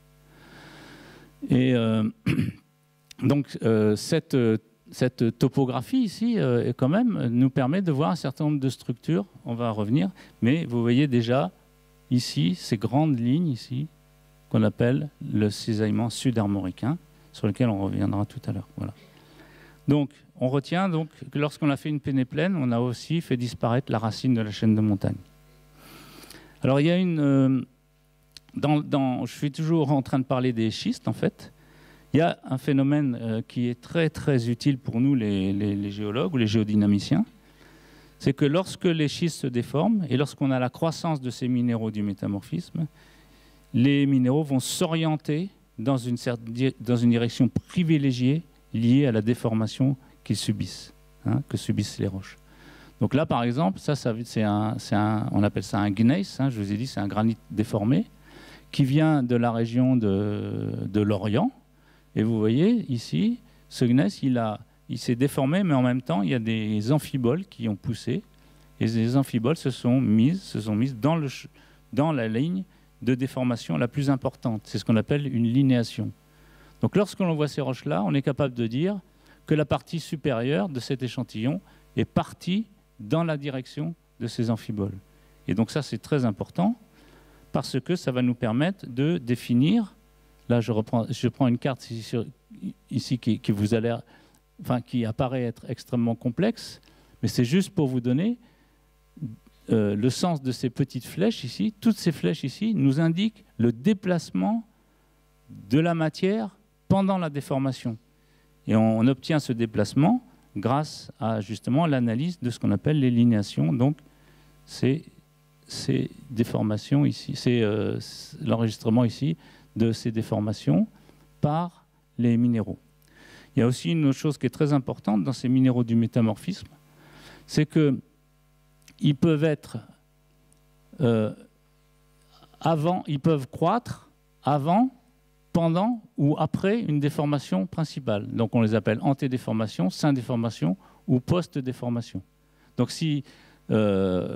Et euh, donc, euh, cette, cette topographie ici, euh, quand même, nous permet de voir un certain nombre de structures. On va revenir, mais vous voyez déjà ici, ces grandes lignes ici, qu'on appelle le cisaillement sud-armoricain, sur lequel on reviendra tout à l'heure. Voilà. Donc, on retient donc que lorsqu'on a fait une pénéplaine, on a aussi fait disparaître la racine de la chaîne de montagne. Alors, il y a une... Euh, dans, dans, je suis toujours en train de parler des schistes, en fait. Il y a un phénomène euh, qui est très, très utile pour nous, les, les, les géologues ou les géodynamiciens. C'est que lorsque les schistes se déforment et lorsqu'on a la croissance de ces minéraux du métamorphisme, les minéraux vont s'orienter dans une, dans une direction privilégiée liée à la déformation qu'ils subissent, hein, que subissent les roches. Donc là, par exemple, ça, ça c'est un, un, on appelle ça un gneiss, hein, je vous ai dit, c'est un granit déformé, qui vient de la région de, de l'Orient. Et vous voyez, ici, ce gneiss, il, a, il s'est déformé, mais en même temps, il y a des amphiboles qui ont poussé. Et ces amphiboles se sont mises, se sont mises dans, le, dans la ligne de déformation la plus importante. C'est ce qu'on appelle une linéation. Donc lorsqu'on voit ces roches-là, on est capable de dire que la partie supérieure de cet échantillon est partie dans la direction de ces amphiboles. Et donc ça, c'est très important parce que ça va nous permettre de définir, là je, reprends, je prends une carte ici, sur, ici qui, qui, vous a l'air, enfin, qui apparaît être extrêmement complexe, mais c'est juste pour vous donner euh, le sens de ces petites flèches ici. Toutes ces flèches ici nous indiquent le déplacement de la matière pendant la déformation. Et on, on obtient ce déplacement grâce à justement l'analyse de ce qu'on appelle les linéations. Donc, c'est ces déformations ici, c'est euh, l'enregistrement ici de ces déformations par les minéraux. Il y a aussi une autre chose qui est très importante dans ces minéraux du métamorphisme, c'est qu'ils peuvent être euh, avant, ils peuvent croître avant, pendant ou après une déformation principale. Donc on les appelle antédéformation, syndéformation ou post-déformation. Donc si euh,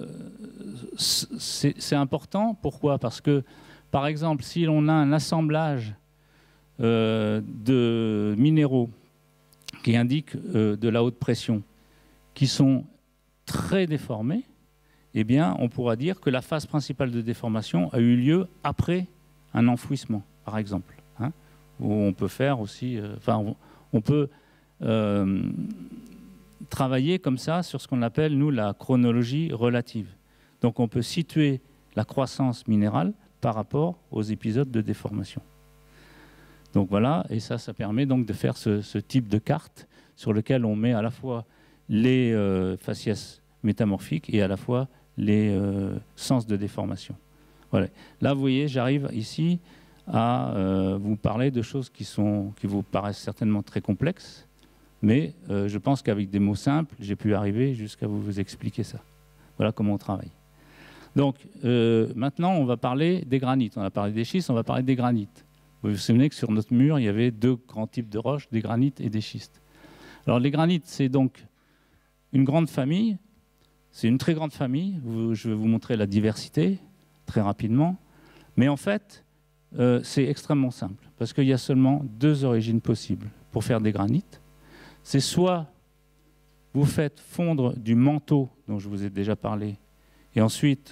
c'est important, pourquoi? Parce que par exemple, si l'on a un assemblage euh, de minéraux qui indiquent euh, de la haute pression, qui sont très déformés, eh bien, on pourra dire que la phase principale de déformation a eu lieu après un enfouissement, par exemple. Hein, où on peut faire aussi, euh, enfin, on, on peut euh, travailler comme ça sur ce qu'on appelle, nous, la chronologie relative. Donc, on peut situer la croissance minérale par rapport aux épisodes de déformation. Donc voilà, et ça, ça permet donc de faire ce, ce type de carte sur lequel on met à la fois les euh, faciès métamorphiques et à la fois les euh, sens de déformation. Voilà. Là, vous voyez, j'arrive ici à euh, vous parler de choses qui, sont, qui vous paraissent certainement très complexes, mais euh, je pense qu'avec des mots simples, j'ai pu arriver jusqu'à vous, vous expliquer ça. Voilà comment on travaille. Donc, euh, maintenant, on va parler des granites. On a parlé des schistes, on va parler des granites. Vous vous souvenez que sur notre mur, il y avait deux grands types de roches, des granites et des schistes. Alors, les granites, c'est donc une grande famille. C'est une très grande famille. Je vais vous montrer la diversité très rapidement. Mais en fait, euh, c'est extrêmement simple parce qu'il y a seulement deux origines possibles pour faire des granites. C'est soit vous faites fondre du manteau dont je vous ai déjà parlé et ensuite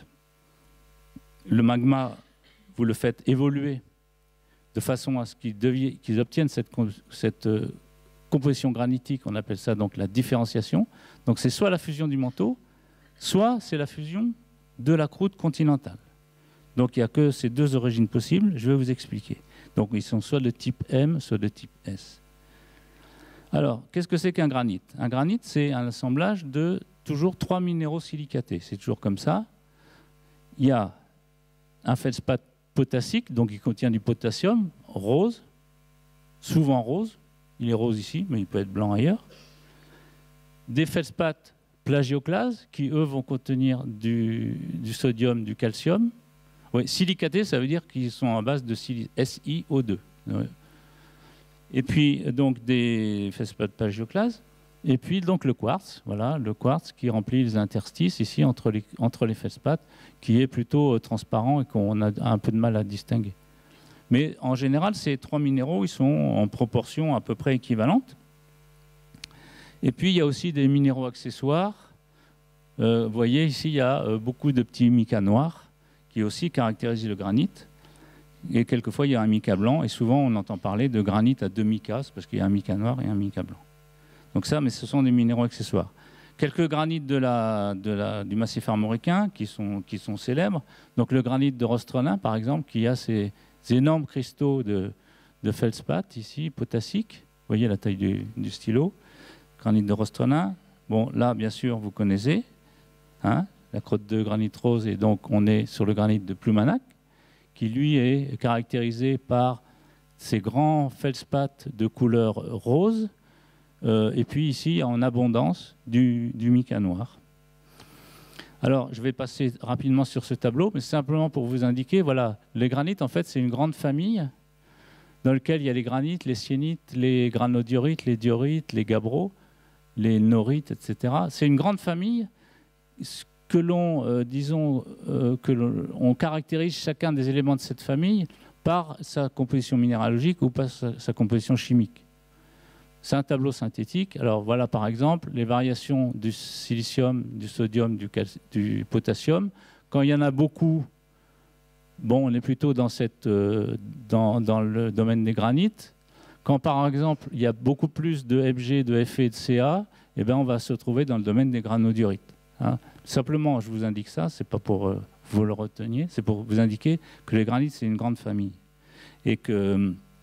le magma, vous le faites évoluer de façon à ce qu'ils qu'ils obtiennent cette, cette euh, composition granitique, on appelle ça donc la différenciation. Donc c'est soit la fusion du manteau, soit c'est la fusion de la croûte continentale. Donc il n'y a que ces deux origines possibles, je vais vous expliquer. Donc ils sont soit de type M, soit de type S. Alors, qu'est-ce que c'est qu'un granite? Un granite, c'est un assemblage de toujours trois minéraux silicatés. C'est toujours comme ça. Il y a un feldspath potassique, donc il contient du potassium, rose, souvent rose. Il est rose ici, mais il peut être blanc ailleurs. Des feldspaths plagioclases, qui eux vont contenir du, du sodium, du calcium. Oui, silicatés, ça veut dire qu'ils sont à base de S i O deux. Et puis donc des feldspaths plagioclases. Et puis donc le quartz, voilà, le quartz qui remplit les interstices ici entre les, entre les feldspaths, qui est plutôt euh, transparent et qu'on a un peu de mal à distinguer. Mais en général, ces trois minéraux, ils sont en proportion à peu près équivalente. Et puis il y a aussi des minéraux accessoires. Euh, vous voyez ici, il y a euh, beaucoup de petits micas noirs qui aussi caractérisent le granit. Et quelquefois, il y a un mica blanc. Et souvent, on entend parler de granit à deux micas, parce qu'il y a un mica noir et un mica blanc. Donc ça, mais ce sont des minéraux accessoires. Quelques granites de la, de la, du massif armoricain qui sont, qui sont célèbres. Donc le granit de Rostronin, par exemple, qui a ces, ces énormes cristaux de, de feldspath, ici, potassiques. Vous voyez la taille du, du stylo. Granit de Rostronin. Bon, là, bien sûr, vous connaissez. Hein, la crotte de granit rose, et donc on est sur le granit de Plumanac, qui lui est caractérisé par ces grands feldspaths de couleur rose. Euh, et puis ici, en abondance, du, du mica noir. Alors, je vais passer rapidement sur ce tableau, mais simplement pour vous indiquer, voilà, les granites, en fait, c'est une grande famille dans laquelle il y a les granites, les syénites, les granodiorites, les diorites, les gabbros, les norites, et cetera. C'est une grande famille que l'on, euh, disons, euh, que l'on caractérise chacun des éléments de cette famille par sa composition minéralogique ou par sa, sa composition chimique. C'est un tableau synthétique. Alors voilà par exemple les variations du silicium, du sodium, du, du potassium. Quand il y en a beaucoup, bon, on est plutôt dans, cette, euh, dans, dans le domaine des granites. Quand par exemple il y a beaucoup plus de F G, de Fe et de Ca, eh bien, on va se trouver dans le domaine des granodiorites. Hein. Simplement, je vous indique ça, c'est pas pour euh, vous le reteniez, c'est pour vous indiquer que les granites c'est une grande famille et que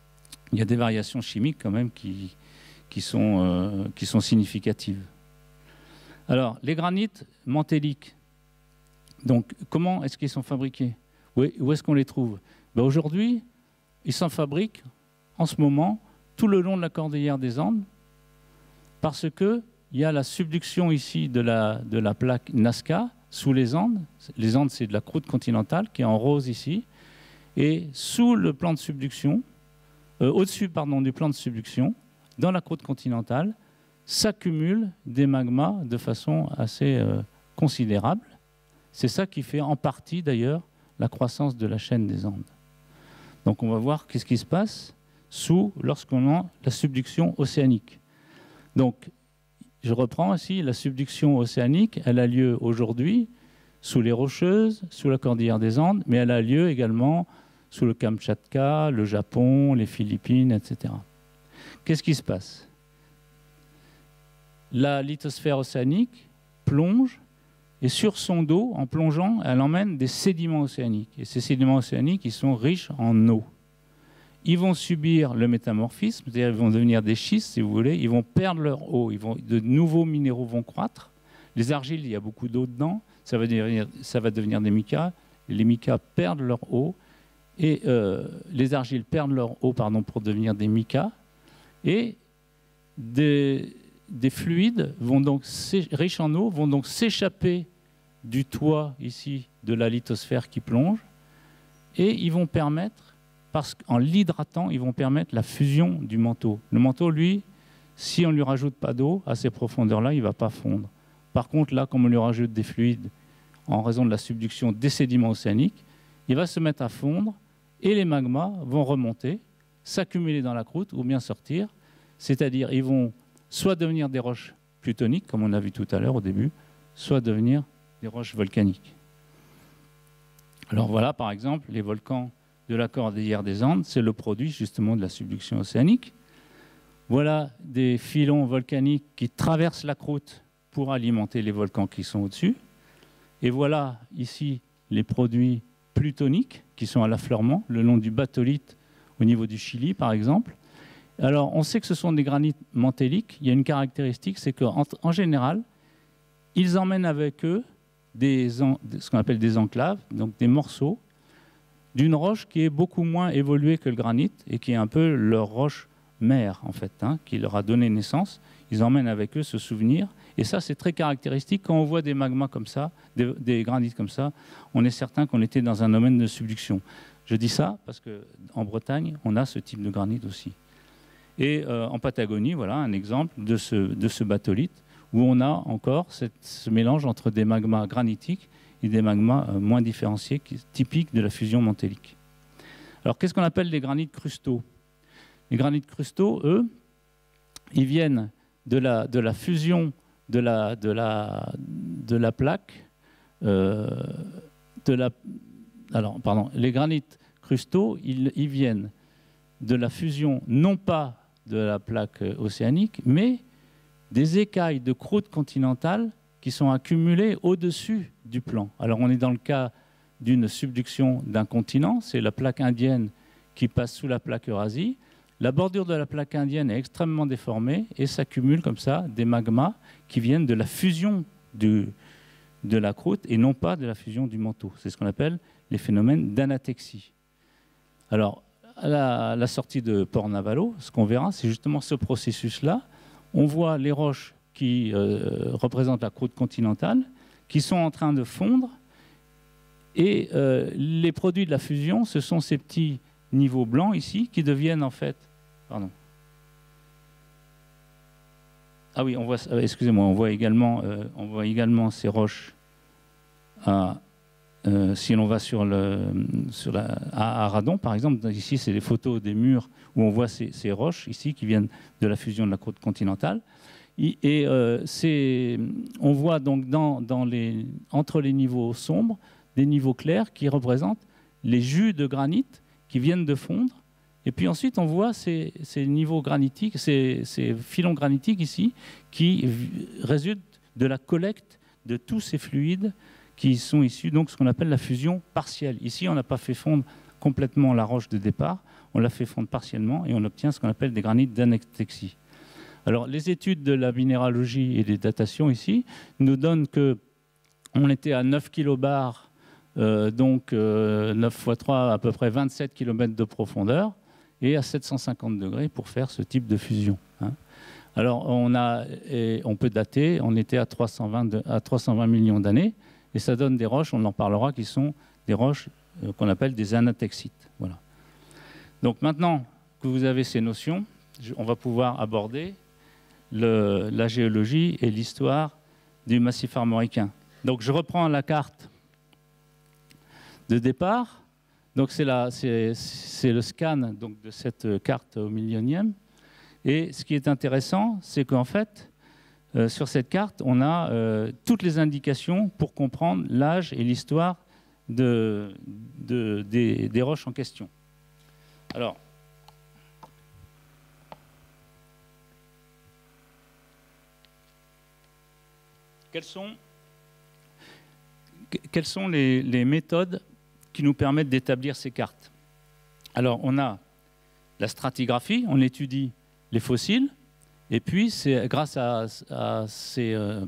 il y a des variations chimiques quand même qui, qui, sont, euh, qui sont significatives. Alors, les granites mantéliques, donc comment est-ce qu'ils sont fabriqués? Où, où est-ce qu'on les trouve? Ben, aujourd'hui, ils s'en fabriquent en ce moment tout le long de la cordillère des Andes parce qu'il y a la subduction ici de la, de la plaque Nazca sous les Andes. Les Andes, c'est de la croûte continentale qui est en rose ici. Et sous le plan de subduction, euh, au-dessus pardon, du plan de subduction, dans la croûte continentale, s'accumulent des magmas de façon assez euh, considérable. C'est ça qui fait en partie d'ailleurs la croissance de la chaîne des Andes. Donc on va voir qu'est-ce qui se passe sous, lorsqu'on a la subduction océanique. Donc je reprends ici, la subduction océanique, elle a lieu aujourd'hui sous les Rocheuses, sous la cordillère des Andes, mais elle a lieu également sous le Kamtchatka, le Japon, les Philippines, et cetera. Qu'est-ce qui se passe? La lithosphère océanique plonge et sur son dos, en plongeant, elle emmène des sédiments océaniques. Et ces sédiments océaniques, ils sont riches en eau. Ils vont subir le métamorphisme, c'est-à-dire ils vont devenir des schistes, si vous voulez, ils vont perdre leur eau, ils vont, de nouveaux minéraux vont croître. Les argiles, il y a beaucoup d'eau dedans, ça va devenir, ça va devenir des micas. Les micas perdent leur eau, et euh, les argiles perdent leur eau pardon, pour devenir des micas. Et des, des fluides vont donc, riches en eau vont donc s'échapper du toit ici de la lithosphère qui plonge, et ils vont permettre, parce qu'en l'hydratant, ils vont permettre la fusion du manteau. Le manteau, lui, si on ne lui rajoute pas d'eau à ces profondeurs-là, il ne va pas fondre. Par contre, là, comme on lui rajoute des fluides en raison de la subduction des sédiments océaniques, il va se mettre à fondre et les magmas vont remonter, s'accumuler dans la croûte ou bien sortir. C'est-à-dire, ils vont soit devenir des roches plutoniques, comme on a vu tout à l'heure au début, soit devenir des roches volcaniques. Alors voilà, par exemple, les volcans de la cordillère des Andes, c'est le produit justement de la subduction océanique. Voilà des filons volcaniques qui traversent la croûte pour alimenter les volcans qui sont au-dessus. Et voilà ici les produits plutoniques qui sont à l'affleurement, le long du batholite au niveau du Chili par exemple. Alors on sait que ce sont des granites mantéliques. Il y a une caractéristique, c'est qu'en en général, ils emmènent avec eux des en, ce qu'on appelle des enclaves, donc des morceaux d'une roche qui est beaucoup moins évoluée que le granit et qui est un peu leur roche mère en fait, hein, qui leur a donné naissance. Ils emmènent avec eux ce souvenir. Et ça, c'est très caractéristique. Quand on voit des magmas comme ça, des, des granites comme ça, on est certain qu'on était dans un domaine de subduction. Je dis ça parce qu'en Bretagne, on a ce type de granit aussi. Et euh, en Patagonie, voilà un exemple de ce, de ce batholite où on a encore cette, ce mélange entre des magmas granitiques et des magmas euh, moins différenciés, qui, typiques de la fusion mantélique. Alors, qu'est-ce qu'on appelle les granites crustaux? Les granites crustaux, eux, ils viennent de la, de la fusion de la, de la, de la plaque, euh, de la, alors, pardon, les granites crustaux, ils, ils viennent de la fusion, non pas de la plaque océanique, mais des écailles de croûte continentale qui sont accumulées au-dessus du plan. Alors, on est dans le cas d'une subduction d'un continent, c'est la plaque indienne qui passe sous la plaque Eurasie. La bordure de la plaque indienne est extrêmement déformée et s'accumulent comme ça des magmas qui viennent de la fusion du, de la croûte et non pas de la fusion du manteau. C'est ce qu'on appelle les phénomènes d'anatexie. Alors, à la, à la sortie de Port Navalo, ce qu'on verra, c'est justement ce processus-là. On voit les roches qui euh, représentent la croûte continentale, qui sont en train de fondre. Et euh, les produits de la fusion, ce sont ces petits niveaux blancs ici, qui deviennent en fait... Pardon. Ah oui, on voit, excusez-moi, on voit également, euh, on voit également ces roches à, euh, si l'on va sur le, sur la, à Aradon, par exemple. Ici, c'est les photos des murs où on voit ces, ces roches ici qui viennent de la fusion de la croûte continentale. Et, et euh, c'est, on voit donc dans, dans les, entre les niveaux sombres des niveaux clairs qui représentent les jus de granit qui viennent de fondre. Et puis ensuite, on voit ces, ces niveaux granitiques, ces, ces filons granitiques ici, qui résultent de la collecte de tous ces fluides qui sont issus, donc ce qu'on appelle la fusion partielle. Ici, on n'a pas fait fondre complètement la roche de départ. on la fait fondre partiellement et on obtient ce qu'on appelle des granites d'anatexie. Alors, les études de la minéralogie et des datations ici nous donnent qu'on était à neuf kilobars, euh, donc euh, neuf fois trois, à peu près vingt-sept kilomètres de profondeur, et à sept cent cinquante degrés pour faire ce type de fusion. Hein. Alors, on, a, et on peut dater, on était à trois cent vingt, à trois cent vingt millions d'années, et ça donne des roches, on en parlera, qui sont des roches euh, qu'on appelle des anatexites. Voilà. Donc maintenant que vous avez ces notions, on va pouvoir aborder le, la géologie et l'histoire du massif armoricain. Donc je reprends la carte de départ. Donc c'est le scan donc, de cette carte au millionième. Et ce qui est intéressant, c'est qu'en fait, euh, sur cette carte, on a euh, toutes les indications pour comprendre l'âge et l'histoire de, de, des, des roches en question. Alors, quelles sont, quelles sont les, les méthodes qui nous permettent d'établir ces cartes? Alors, on a la stratigraphie, on étudie les fossiles, et puis c'est grâce à, à ces, euh,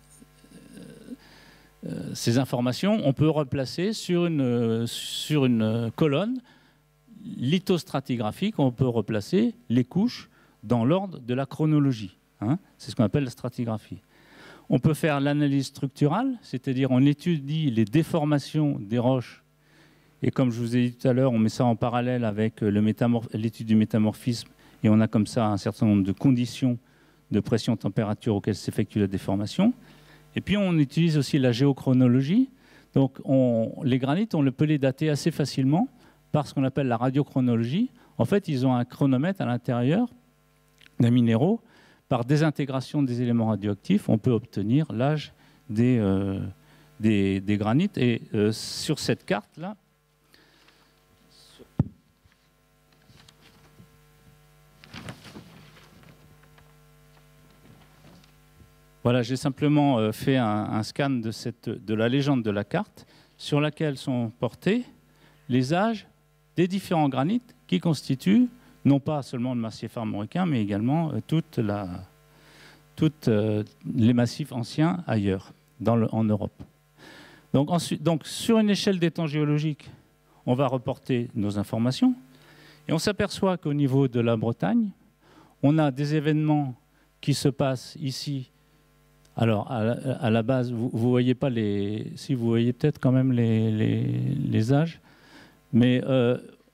euh, ces informations, on peut replacer sur une, sur une colonne lithostratigraphique, on peut replacer les couches dans l'ordre de la chronologie. Hein, c'est ce qu'on appelle la stratigraphie. On peut faire l'analyse structurale, c'est-à-dire on étudie les déformations des roches. Et comme je vous ai dit tout à l'heure, on met ça en parallèle avec l'étude du métamorphisme et on a comme ça un certain nombre de conditions de pression, température auxquelles s'effectue la déformation. Et puis on utilise aussi la géochronologie. Donc on, les granites, on peut les dater assez facilement par ce qu'on appelle la radiochronologie. En fait, ils ont un chronomètre à l'intérieur des minéraux. Par désintégration des éléments radioactifs, on peut obtenir l'âge des, euh, des, des granites. Et euh, sur cette carte-là, voilà, j'ai simplement euh, fait un, un scan de, cette, de la légende de la carte, sur laquelle sont portés les âges des différents granites qui constituent non pas seulement le massif armoricain, mais également euh, toutes la, toutes, euh, les massifs anciens ailleurs, dans le, en Europe. Donc, ensuite, donc, sur une échelle des temps géologiques, on va reporter nos informations, et on s'aperçoit qu'au niveau de la Bretagne, on a des événements qui se passent ici. Alors, à la, à la base, vous ne voyez pas les... Si, vous voyez peut-être quand même les, les, les âges, mais... Euh,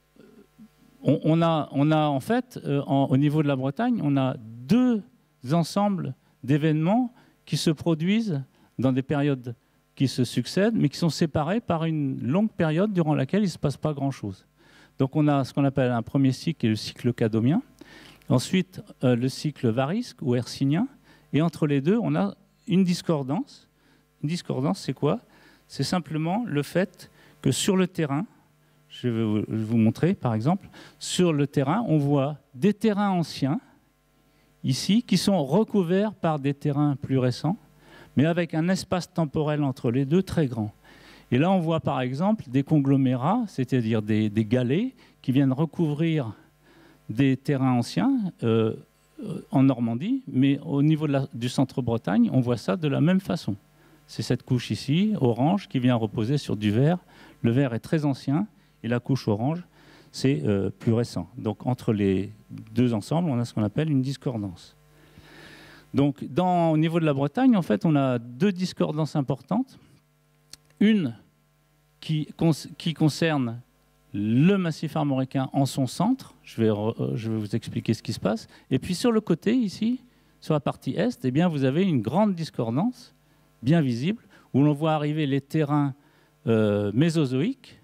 On, on, a, on a en fait, euh, en, au niveau de la Bretagne, on a deux ensembles d'événements qui se produisent dans des périodes qui se succèdent, mais qui sont séparés par une longue période durant laquelle il ne se passe pas grand-chose. Donc on a ce qu'on appelle un premier cycle, qui est le cycle cadomien, ensuite euh, le cycle varisque ou hercynien, et entre les deux, on a une discordance. Une discordance, c'est quoi? C'est simplement le fait que sur le terrain, je vais vous montrer, par exemple, sur le terrain, on voit des terrains anciens, ici, qui sont recouverts par des terrains plus récents, mais avec un espace temporel entre les deux très grand. Et là, on voit, par exemple, des conglomérats, c'est-à-dire des, des galets, qui viennent recouvrir des terrains anciens euh, en Normandie, mais au niveau de la, du centre-Bretagne, on voit ça de la même façon. C'est cette couche ici, orange, qui vient reposer sur du vert. Le vert est très ancien, et la couche orange, c'est euh, plus récent. Donc entre les deux ensembles, on a ce qu'on appelle une discordance. Donc dans, au niveau de la Bretagne, en fait, on a deux discordances importantes. Une qui, qui concerne le massif armoricain en son centre. Je vais, je vais vous expliquer ce qui se passe. Et puis sur le côté, ici, sur la partie est, eh bien, vous avez une grande discordance, bien visible, où l'on voit arriver les terrains euh, mésozoïques,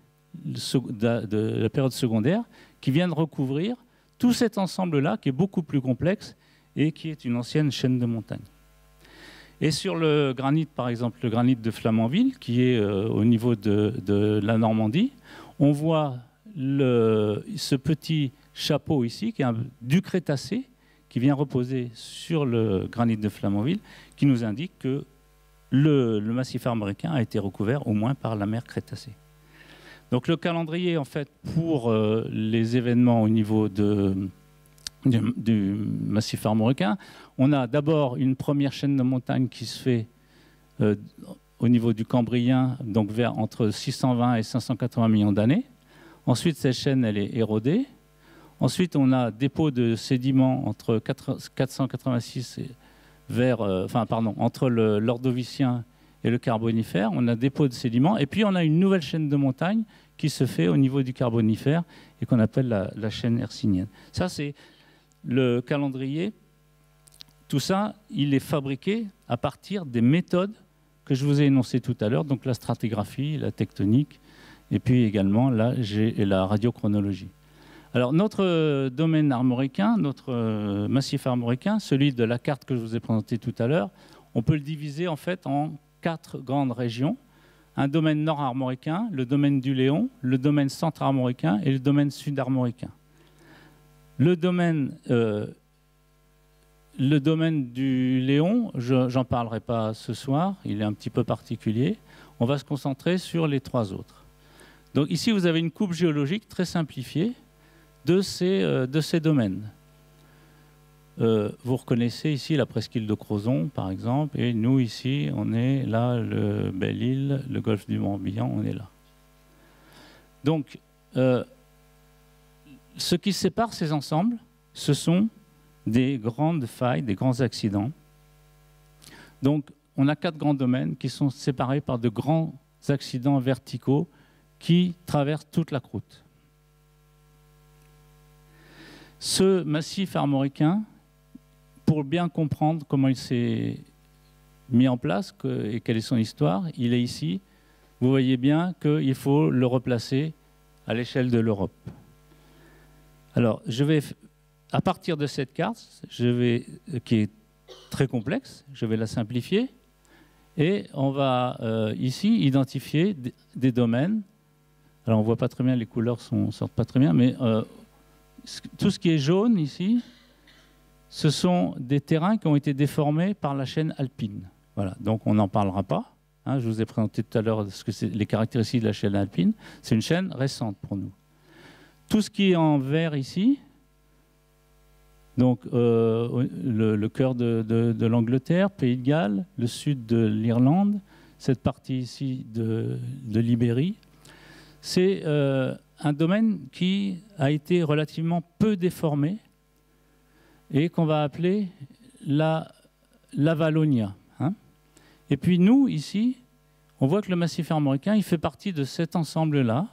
de la période secondaire, qui viennent recouvrir tout cet ensemble-là, qui est beaucoup plus complexe et qui est une ancienne chaîne de montagnes. Et sur le granit, par exemple, le granit de Flamanville, qui est euh, au niveau de, de la Normandie, on voit le, ce petit chapeau ici, qui est un, du Crétacé, qui vient reposer sur le granit de Flamanville, qui nous indique que le, le massif armoricain a été recouvert au moins par la mer Crétacée. Donc le calendrier, en fait, pour euh, les événements au niveau de, du, du massif armoricain, on a d'abord une première chaîne de montagnes qui se fait euh, au niveau du Cambrien, donc vers entre six cent vingt et cinq cent quatre-vingts millions d'années. Ensuite, cette chaîne, elle est érodée. Ensuite, on a dépôt de sédiments entre quatre cent quatre-vingt-six et vers, euh, enfin, pardon, entre l'Ordovicien et le Carbonifère. On a dépôt de sédiments. Et puis, on a une nouvelle chaîne de montagnes qui se fait au niveau du Carbonifère et qu'on appelle la, la chaîne hercynienne. Ça, c'est le calendrier. Tout ça, il est fabriqué à partir des méthodes que je vous ai énoncées tout à l'heure, donc la stratigraphie, la tectonique, et puis également la, la radiochronologie. Alors, notre domaine armoricain, notre massif armoricain, celui de la carte que je vous ai présentée tout à l'heure, on peut le diviser en fait en quatre grandes régions. Un domaine nord-armoricain, le domaine du Léon, le domaine centre-armoricain et le domaine sud-armoricain. Le domaine, euh, le domaine du Léon, je n'en parlerai pas ce soir, il est un petit peu particulier. On va se concentrer sur les trois autres. Donc ici, vous avez une coupe géologique très simplifiée de ces, euh, de ces domaines. Euh, vous reconnaissez ici la presqu'île de Crozon, par exemple, et nous, ici, on est là, le Belle-Île, le golfe du Morbihan, on est là. Donc, euh, ce qui sépare ces ensembles, ce sont des grandes failles, des grands accidents. Donc, on a quatre grands domaines qui sont séparés par de grands accidents verticaux qui traversent toute la croûte. Ce massif armoricain, pour bien comprendre comment il s'est mis en place que, et quelle est son histoire, il est ici. Vous voyez bien qu'il faut le replacer à l'échelle de l'Europe. Alors, je vais, à partir de cette carte, je vais, qui est très complexe, je vais la simplifier, et on va euh, ici identifier des, des domaines. Alors, on ne voit pas très bien, les couleurs ne sortent pas très bien, mais euh, tout ce qui est jaune ici, ce sont des terrains qui ont été déformés par la chaîne alpine. Voilà, donc on n'en parlera pas. Hein, je vous ai présenté tout à l'heure ce que c'est les caractéristiques de la chaîne alpine. C'est une chaîne récente pour nous. Tout ce qui est en vert ici, donc euh, le, le cœur de, de, de l'Angleterre, Pays de Galles, le sud de l'Irlande, cette partie ici de, de l'Ibérie, c'est euh, un domaine qui a été relativement peu déformé et qu'on va appeler la, la Vallonia. Hein. Et puis nous, ici, on voit que le massif armoricain, il fait partie de cet ensemble-là,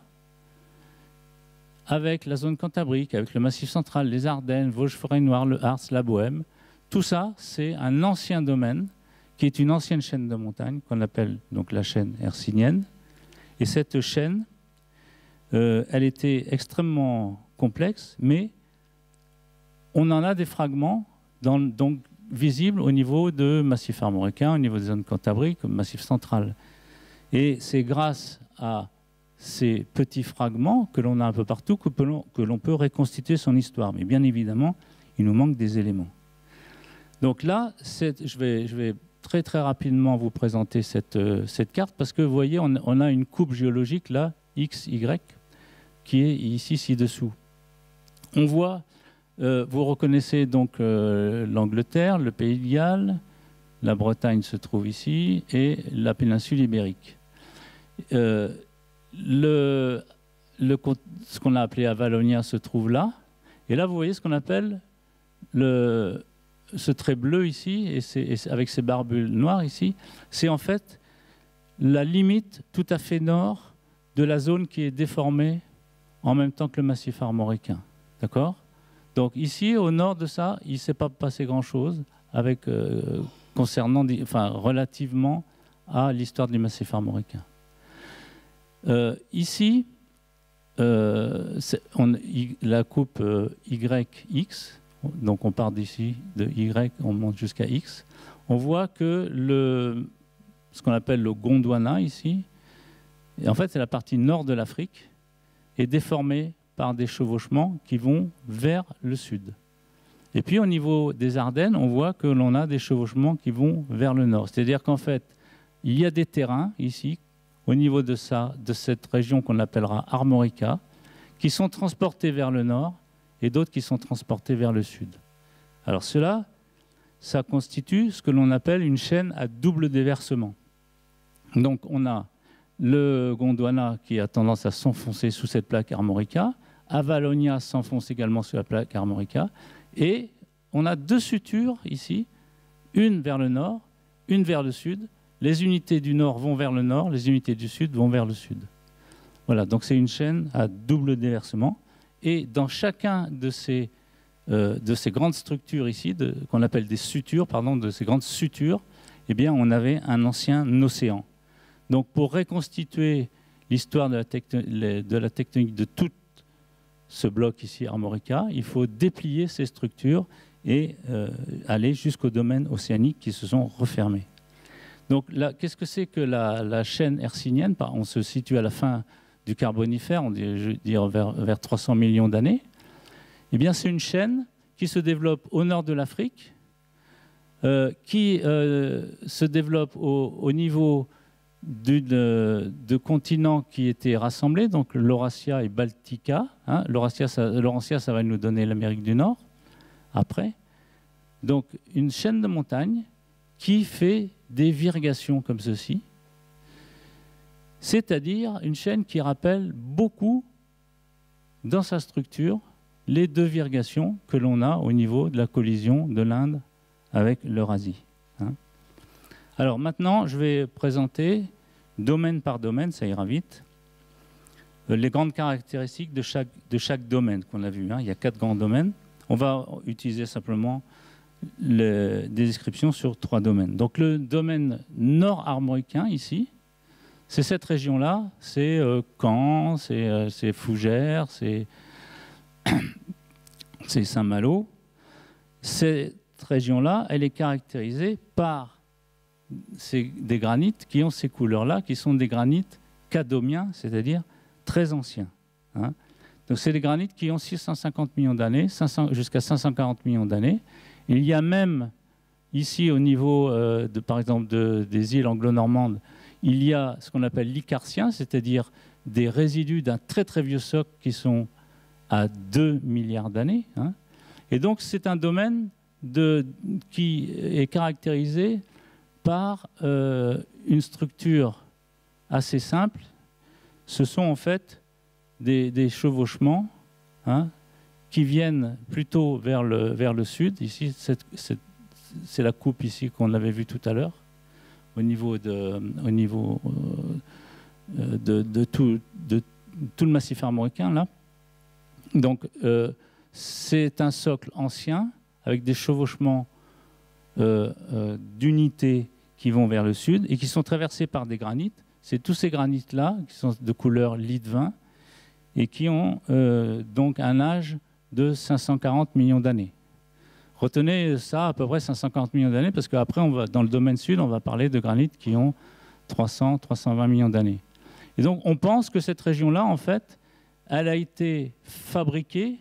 avec la zone cantabrique, avec le massif central, les Ardennes, Vosges-Forêt-Noire, le Harz, la Bohème. Tout ça, c'est un ancien domaine qui est une ancienne chaîne de montagne qu'on appelle donc la chaîne hercynienne. Et cette chaîne, euh, elle était extrêmement complexe, mais on en a des fragments dans, donc, visibles au niveau de massif armoricain, au niveau des zones cantabriques, comme massif central. Et c'est grâce à ces petits fragments que l'on a un peu partout que l'on que l'on peut reconstituer son histoire. Mais bien évidemment, il nous manque des éléments. Donc là, je vais, je vais très très rapidement vous présenter cette, euh, cette carte parce que vous voyez, on, on a une coupe géologique là, X, Y, qui est ici ci-dessous. On voit, euh, vous reconnaissez donc euh, l'Angleterre, le Pays de Galles, la Bretagne se trouve ici, et la péninsule ibérique. Euh, le, le, ce qu'on a appelé Avalonia se trouve là, et là vous voyez ce qu'on appelle le, ce trait bleu ici, et, et avec ces barbules noires ici, c'est en fait la limite tout à fait nord de la zone qui est déformée en même temps que le massif armoricain. D'accord ? Donc ici, au nord de ça, il ne s'est pas passé grand-chose avec, euh, concernant, enfin, relativement à l'histoire du massif armoricain. Euh, ici, euh, on, y, la coupe euh, Y X, donc on part d'ici de Y, on monte jusqu'à X, on voit que le, ce qu'on appelle le Gondwana ici, et en fait c'est la partie nord de l'Afrique, est déformée par des chevauchements qui vont vers le sud. Et puis au niveau des Ardennes, on voit que l'on a des chevauchements qui vont vers le nord. C'est-à-dire qu'en fait, il y a des terrains ici, au niveau de, ça, de cette région qu'on appellera Armorica, qui sont transportés vers le nord et d'autres qui sont transportés vers le sud. Alors cela, ça constitue ce que l'on appelle une chaîne à double déversement. Donc on a le Gondwana qui a tendance à s'enfoncer sous cette plaque Armorica, Avalonia s'enfonce également sous la plaque Armorica, et on a deux sutures ici, une vers le nord, une vers le sud. Les unités du nord vont vers le nord, les unités du sud vont vers le sud. Voilà, donc c'est une chaîne à double déversement. Et dans chacun de ces, euh, de ces grandes structures ici, qu'on appelle des sutures, pardon, de ces grandes sutures, eh bien, on avait un ancien océan. Donc pour reconstituer l'histoire de, de la tectonique de tout ce bloc ici, Armorica, il faut déplier ces structures et euh, aller jusqu'aux domaines océaniques qui se sont refermés. Donc qu'est-ce que c'est que la, la chaîne hercynienne? On se situe à la fin du Carbonifère, on dit, je veux dire vers, vers trois cents millions d'années. Eh bien, c'est une chaîne qui se développe au nord de l'Afrique, euh, qui euh, se développe au, au niveau de, de continents qui étaient rassemblés, donc l'Eurasia et Baltica. Hein. L'Eurasia, ça, l'Eurasia, ça va nous donner l'Amérique du Nord, après. Donc, une chaîne de montagnes qui fait des virgations comme ceci, c'est-à-dire une chaîne qui rappelle beaucoup dans sa structure les deux virgations que l'on a au niveau de la collision de l'Inde avec l'Eurasie. Hein. Alors maintenant, je vais présenter, domaine par domaine, ça ira vite, les grandes caractéristiques de chaque, de chaque domaine qu'on a vu. Hein. Il y a quatre grands domaines. On va utiliser simplement le, des descriptions sur trois domaines. Donc le domaine nord-armoricain, ici, c'est cette région-là, c'est euh, Caen, c'est euh, Fougères, c'est Saint-Malo. Cette région-là, elle est caractérisée par ces, des granites qui ont ces couleurs-là, qui sont des granites cadomiens, c'est-à-dire très anciens. Hein. Donc c'est des granites qui ont six cent cinquante millions d'années, jusqu'à cinq cent quarante millions d'années. Il y a même ici au niveau, euh, de, par exemple, de, des îles anglo-normandes, il y a ce qu'on appelle l'icartien, c'est-à-dire des résidus d'un très très vieux socle qui sont à deux milliards d'années. Hein. Et donc c'est un domaine de, qui est caractérisé par euh, une structure assez simple. Ce sont en fait des, des chevauchements, hein, qui viennent plutôt vers le, vers le sud. Ici, c'est la coupe ici qu'on avait vue tout à l'heure, au niveau de, au niveau, euh, de, de, tout, de tout le massif armoricain, là. Donc, euh, c'est un socle ancien avec des chevauchements euh, euh, d'unités qui vont vers le sud et qui sont traversés par des granites. C'est tous ces granites-là qui sont de couleur lit de vin et qui ont euh, donc un âge de cinq cent quarante millions d'années. Retenez ça, à peu près cinq cent quarante millions d'années, parce qu'après, on va, dans le domaine sud, on va parler de granites qui ont trois cents, trois cent vingt millions d'années. Et donc, on pense que cette région-là, en fait, elle a été fabriquée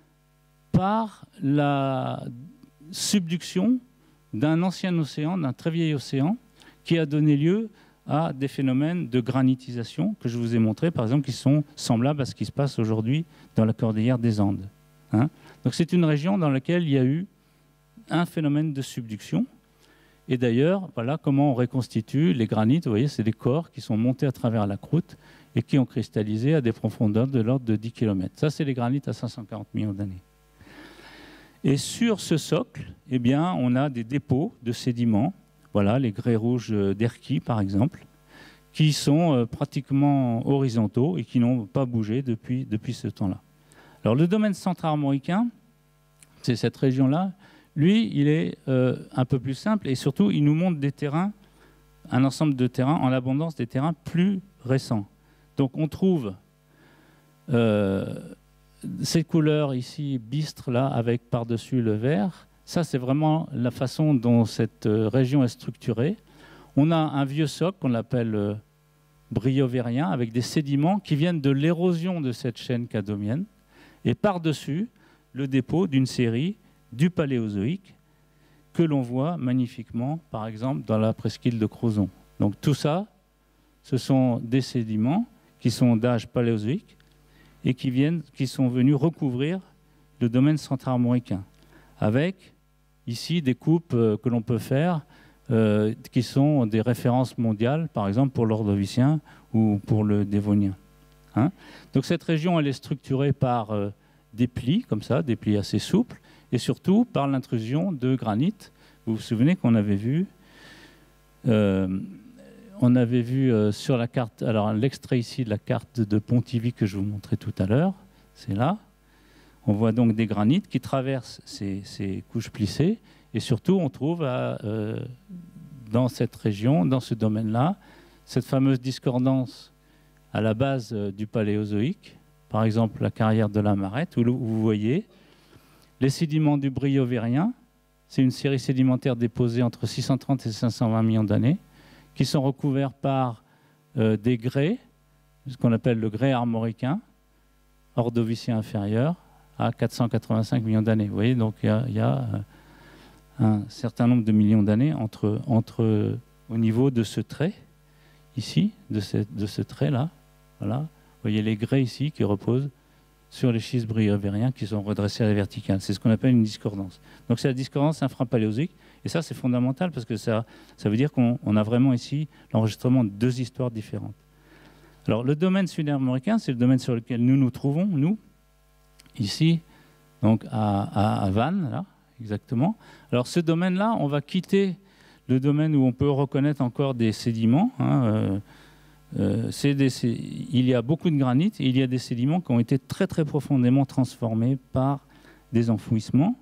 par la subduction d'un ancien océan, d'un très vieil océan, qui a donné lieu à des phénomènes de granitisation que je vous ai montrés, par exemple, qui sont semblables à ce qui se passe aujourd'hui dans la cordillère des Andes. Hein. Donc c'est une région dans laquelle il y a eu un phénomène de subduction. Et d'ailleurs, voilà comment on reconstitue les granites. Vous voyez, c'est des corps qui sont montés à travers la croûte et qui ont cristallisé à des profondeurs de l'ordre de dix kilomètres. Ça, c'est les granites à cinq cent quarante millions d'années. Et sur ce socle, eh bien, on a des dépôts de sédiments. Voilà, les grès rouges d'Erquy, par exemple, qui sont euh, pratiquement horizontaux et qui n'ont pas bougé depuis, depuis ce temps-là. Alors, le domaine centra-armoricain, c'est cette région-là. Lui, il est euh, un peu plus simple et surtout, il nous montre des terrains, un ensemble de terrains, en abondance des terrains plus récents. Donc, on trouve euh, ces couleurs ici, bistres, là, avec par-dessus le vert. Ça, c'est vraiment la façon dont cette région est structurée. On a un vieux socle qu'on appelle euh, briovérien, avec des sédiments qui viennent de l'érosion de cette chaîne cadomienne. Et par-dessus, le dépôt d'une série du Paléozoïque que l'on voit magnifiquement, par exemple, dans la presqu'île de Crozon. Donc tout ça, ce sont des sédiments qui sont d'âge paléozoïque et qui, viennent, qui sont venus recouvrir le domaine centra-armoricain, avec ici des coupes euh, que l'on peut faire euh, qui sont des références mondiales, par exemple pour l'ordovicien ou pour le dévonien. Hein. Donc cette région, elle est structurée par euh, des plis, comme ça, des plis assez souples, et surtout par l'intrusion de granit. Vous vous souvenez qu'on avait vu, euh, on avait vu euh, sur la carte, alors l'extrait ici de la carte de Pontivy que je vous montrais tout à l'heure, c'est là. On voit donc des granites qui traversent ces, ces couches plissées, et surtout on trouve à, euh, dans cette région, dans ce domaine-là, cette fameuse discordance à la base euh, du Paléozoïque, par exemple la carrière de la Marette, où vous voyez les sédiments du Briovérien. C'est une série sédimentaire déposée entre six cent trente et cinq cent vingt millions d'années, qui sont recouverts par euh, des grès, ce qu'on appelle le grès armoricain, ordovicien inférieur, à quatre cent quatre-vingt-cinq millions d'années. Vous voyez, donc il y, y a un certain nombre de millions d'années entre, entre, au niveau de ce trait, ici, de ce, de ce trait-là. Voilà. Vous voyez les grès ici qui reposent sur les schistes briovériens qui sont redressés à la verticale. C'est ce qu'on appelle une discordance. Donc c'est la discordance infrapaléozoïque. Et ça, c'est fondamental parce que ça, ça veut dire qu'on a vraiment ici l'enregistrement de deux histoires différentes. Alors le domaine sud-armoricain, c'est le domaine sur lequel nous nous trouvons, nous, ici, donc à, à, à Vannes, là, exactement. Alors ce domaine-là, on va quitter le domaine où on peut reconnaître encore des sédiments. Hein, euh, euh, c'est des, c'est, il y a beaucoup de granit et il y a des sédiments qui ont été très très profondément transformés par des enfouissements.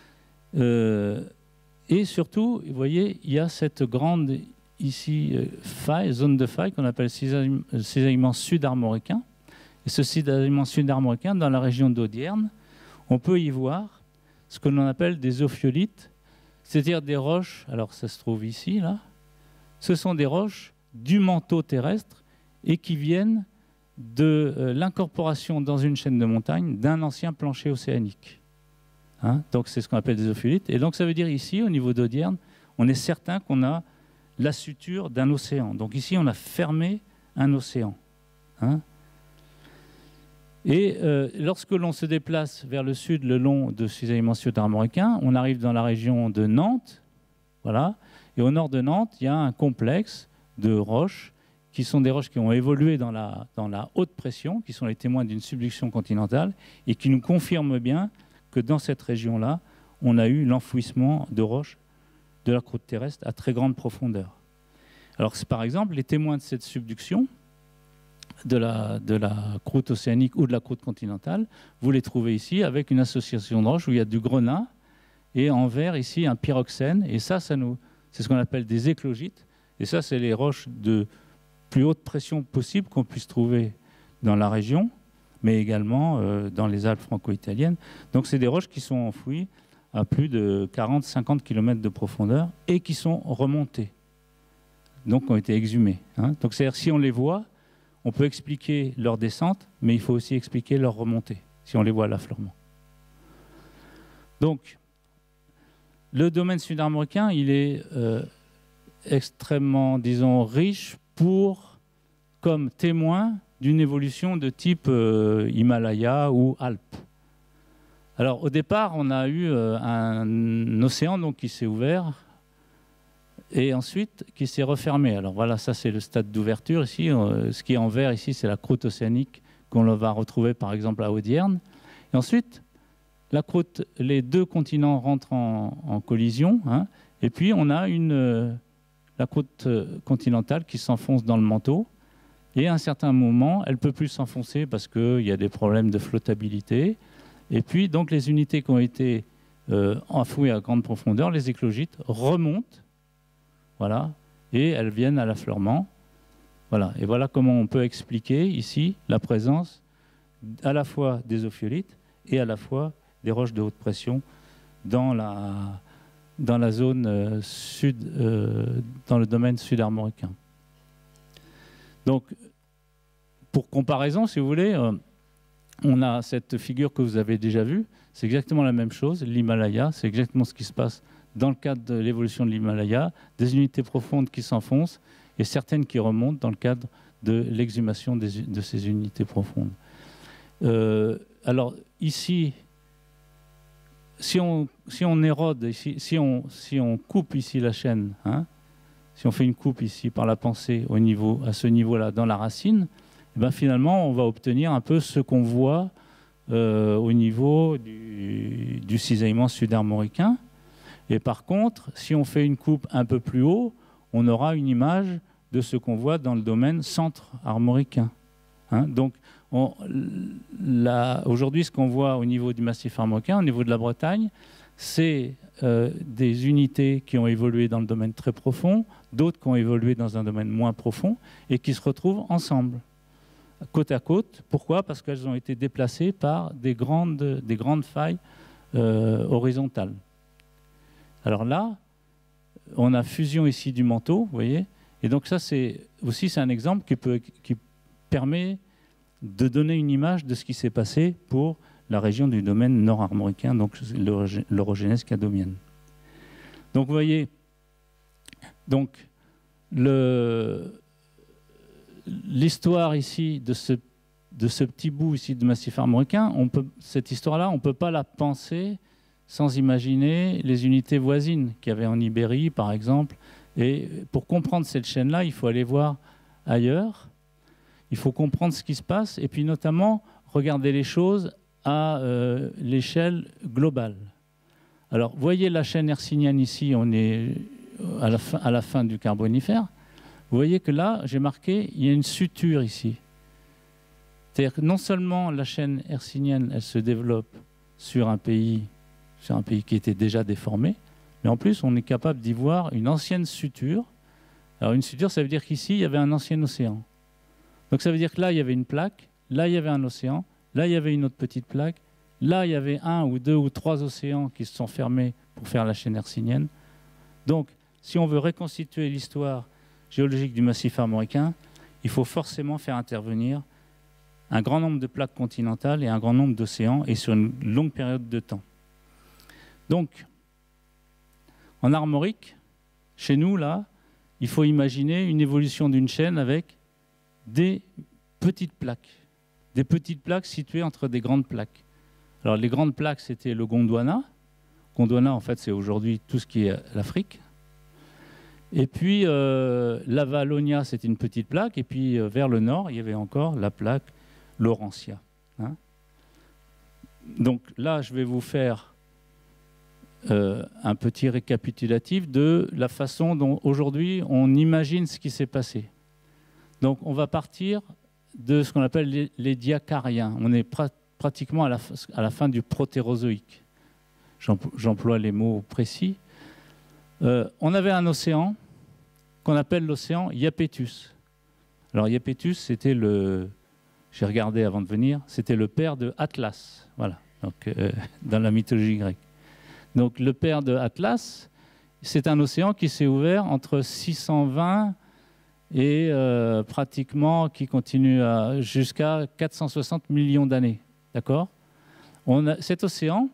Euh, et surtout, vous voyez, il y a cette grande ici euh, faille, zone de faille qu'on appelle cisaillement sud-armoricain. Et ce cisaillement sud-armoricain, dans la région d'Audierne, on peut y voir ce que l'on appelle des ophiolites, c'est-à-dire des roches, alors ça se trouve ici, là, ce sont des roches du manteau terrestre et qui viennent de euh, l'incorporation dans une chaîne de montagne d'un ancien plancher océanique. Hein, donc c'est ce qu'on appelle des ophiolites. Et donc ça veut dire ici, au niveau d'Audierne, on est certain qu'on a la suture d'un océan. Donc ici, on a fermé un océan. Hein. Et euh, lorsque l'on se déplace vers le sud le long de ce cisaillement sud-armoricain, on arrive dans la région de Nantes. Voilà. Et au nord de Nantes, il y a un complexe de roches qui sont des roches qui ont évolué dans la, dans la haute pression, qui sont les témoins d'une subduction continentale et qui nous confirment bien que dans cette région-là, on a eu l'enfouissement de roches de la croûte terrestre à très grande profondeur. Alors, par exemple, les témoins de cette subduction de la, de la croûte océanique ou de la croûte continentale, vous les trouvez ici avec une association de roches où il y a du grenat et en vert ici un pyroxène. Et ça, ça nous, c'est ce qu'on appelle des éclogites. Et ça, c'est les roches de plus haute pression possible qu'on puisse trouver dans la région, mais également euh, dans les Alpes franco-italiennes. Donc, c'est des roches qui sont enfouies à plus de quarante à cinquante kilomètres de profondeur et qui sont remontées, donc ont été exhumées. Hein. Donc, c'est-à-dire si on les voit, on peut expliquer leur descente, mais il faut aussi expliquer leur remontée, si on les voit à l'affleurement. Donc, le domaine sud-armoricain, il est euh, extrêmement, disons, riche pour, comme témoin d'une évolution de type euh, Himalaya ou Alpes. Alors, au départ, on a eu euh, un océan donc, qui s'est ouvert et ensuite qui s'est refermé. Alors voilà, ça c'est le stade d'ouverture ici. Euh, ce qui est en vert ici, c'est la croûte océanique qu'on va retrouver par exemple à Audierne. Et ensuite, la croûte, les deux continents rentrent en, en collision. Hein, et puis on a une, euh, la croûte continentale qui s'enfonce dans le manteau. Et à un certain moment, elle ne peut plus s'enfoncer parce qu'il y a des problèmes de flottabilité. Et puis, donc, les unités qui ont été euh, enfouies à grande profondeur, les éclogites, remontent, voilà, et elles viennent à l'affleurement. Voilà. Et voilà comment on peut expliquer ici la présence à la fois des ophiolites et à la fois des roches de haute pression dans la, dans la zone euh, sud, euh, dans le domaine sud-armoricain. Donc, pour comparaison, si vous voulez, euh, on a cette figure que vous avez déjà vue. C'est exactement la même chose. L'Himalaya, c'est exactement ce qui se passe dans le cadre de l'évolution de l'Himalaya. Des unités profondes qui s'enfoncent et certaines qui remontent dans le cadre de l'exhumation des, de ces unités profondes. Euh, alors ici, si on, si on érode, ici, si, on, si on coupe ici la chaîne, hein, si on fait une coupe ici par la pensée au niveau, à ce niveau-là dans la racine, et ben finalement on va obtenir un peu ce qu'on voit euh, au niveau du, du cisaillement sud-armoricain. Et par contre, si on fait une coupe un peu plus haut, on aura une image de ce qu'on voit dans le domaine centre-armoricain. Hein, donc, aujourd'hui, ce qu'on voit au niveau du massif armoricain, au niveau de la Bretagne, c'est euh, des unités qui ont évolué dans le domaine très profond, d'autres qui ont évolué dans un domaine moins profond, et qui se retrouvent ensemble, côte à côte. Pourquoi? Parce qu'elles ont été déplacées par des grandes, des grandes failles euh, horizontales. Alors là, on a fusion ici du manteau, vous voyez, et donc ça, c'est aussi c'est un exemple qui, peut, qui permet de donner une image de ce qui s'est passé pour la région du domaine nord-armoricain, donc l'orogénèse cadomienne. Donc vous voyez, donc l'histoire ici de ce, de ce petit bout ici de massif armoricain, on peut, cette histoire-là, on ne peut pas la penser sans imaginer les unités voisines qu'il y avait en Ibérie, par exemple. Et pour comprendre cette chaîne-là, il faut aller voir ailleurs. Il faut comprendre ce qui se passe et puis notamment regarder les choses à euh, l'échelle globale. Alors, voyez la chaîne hercynienne ici, on est à la fin, à la fin du Carbonifère. Vous voyez que là, j'ai marqué, il y a une suture ici. C'est-à-dire que non seulement la chaîne hercynienne, elle se développe sur un pays, sur un pays qui était déjà déformé, mais en plus, on est capable d'y voir une ancienne suture. Alors, une suture, ça veut dire qu'ici, il y avait un ancien océan. Donc ça veut dire que là, il y avait une plaque, là, il y avait un océan, là, il y avait une autre petite plaque, là, il y avait un ou deux ou trois océans qui se sont fermés pour faire la chaîne hercynienne. Donc, si on veut reconstituer l'histoire géologique du massif armoricain, il faut forcément faire intervenir un grand nombre de plaques continentales et un grand nombre d'océans, et sur une longue période de temps. Donc, en armorique, chez nous, là, il faut imaginer une évolution d'une chaîne avec des petites plaques, des petites plaques situées entre des grandes plaques. Alors, les grandes plaques, c'était le Gondwana. Gondwana, en fait, c'est aujourd'hui tout ce qui est l'Afrique. Et puis, euh, la Valonia, c'était une petite plaque. Et puis, euh, vers le nord, il y avait encore la plaque Laurentia. Hein. Donc là, je vais vous faire euh, un petit récapitulatif de la façon dont, aujourd'hui, on imagine ce qui s'est passé. Donc, on va partir de ce qu'on appelle les, les diacariens. On est pra pratiquement à la, à la fin du protérozoïque. J'emploie les mots précis. Euh, on avait un océan qu'on appelle l'océan Iapetus. Alors, Iapetus, c'était le... J'ai regardé avant de venir, c'était le père de Atlas, voilà, donc, euh, dans la mythologie grecque. Donc le père de Atlas, c'est un océan qui s'est ouvert entre six cent vingt et euh, pratiquement qui continue jusqu'à quatre cent soixante millions d'années, d'accord? Cet océan,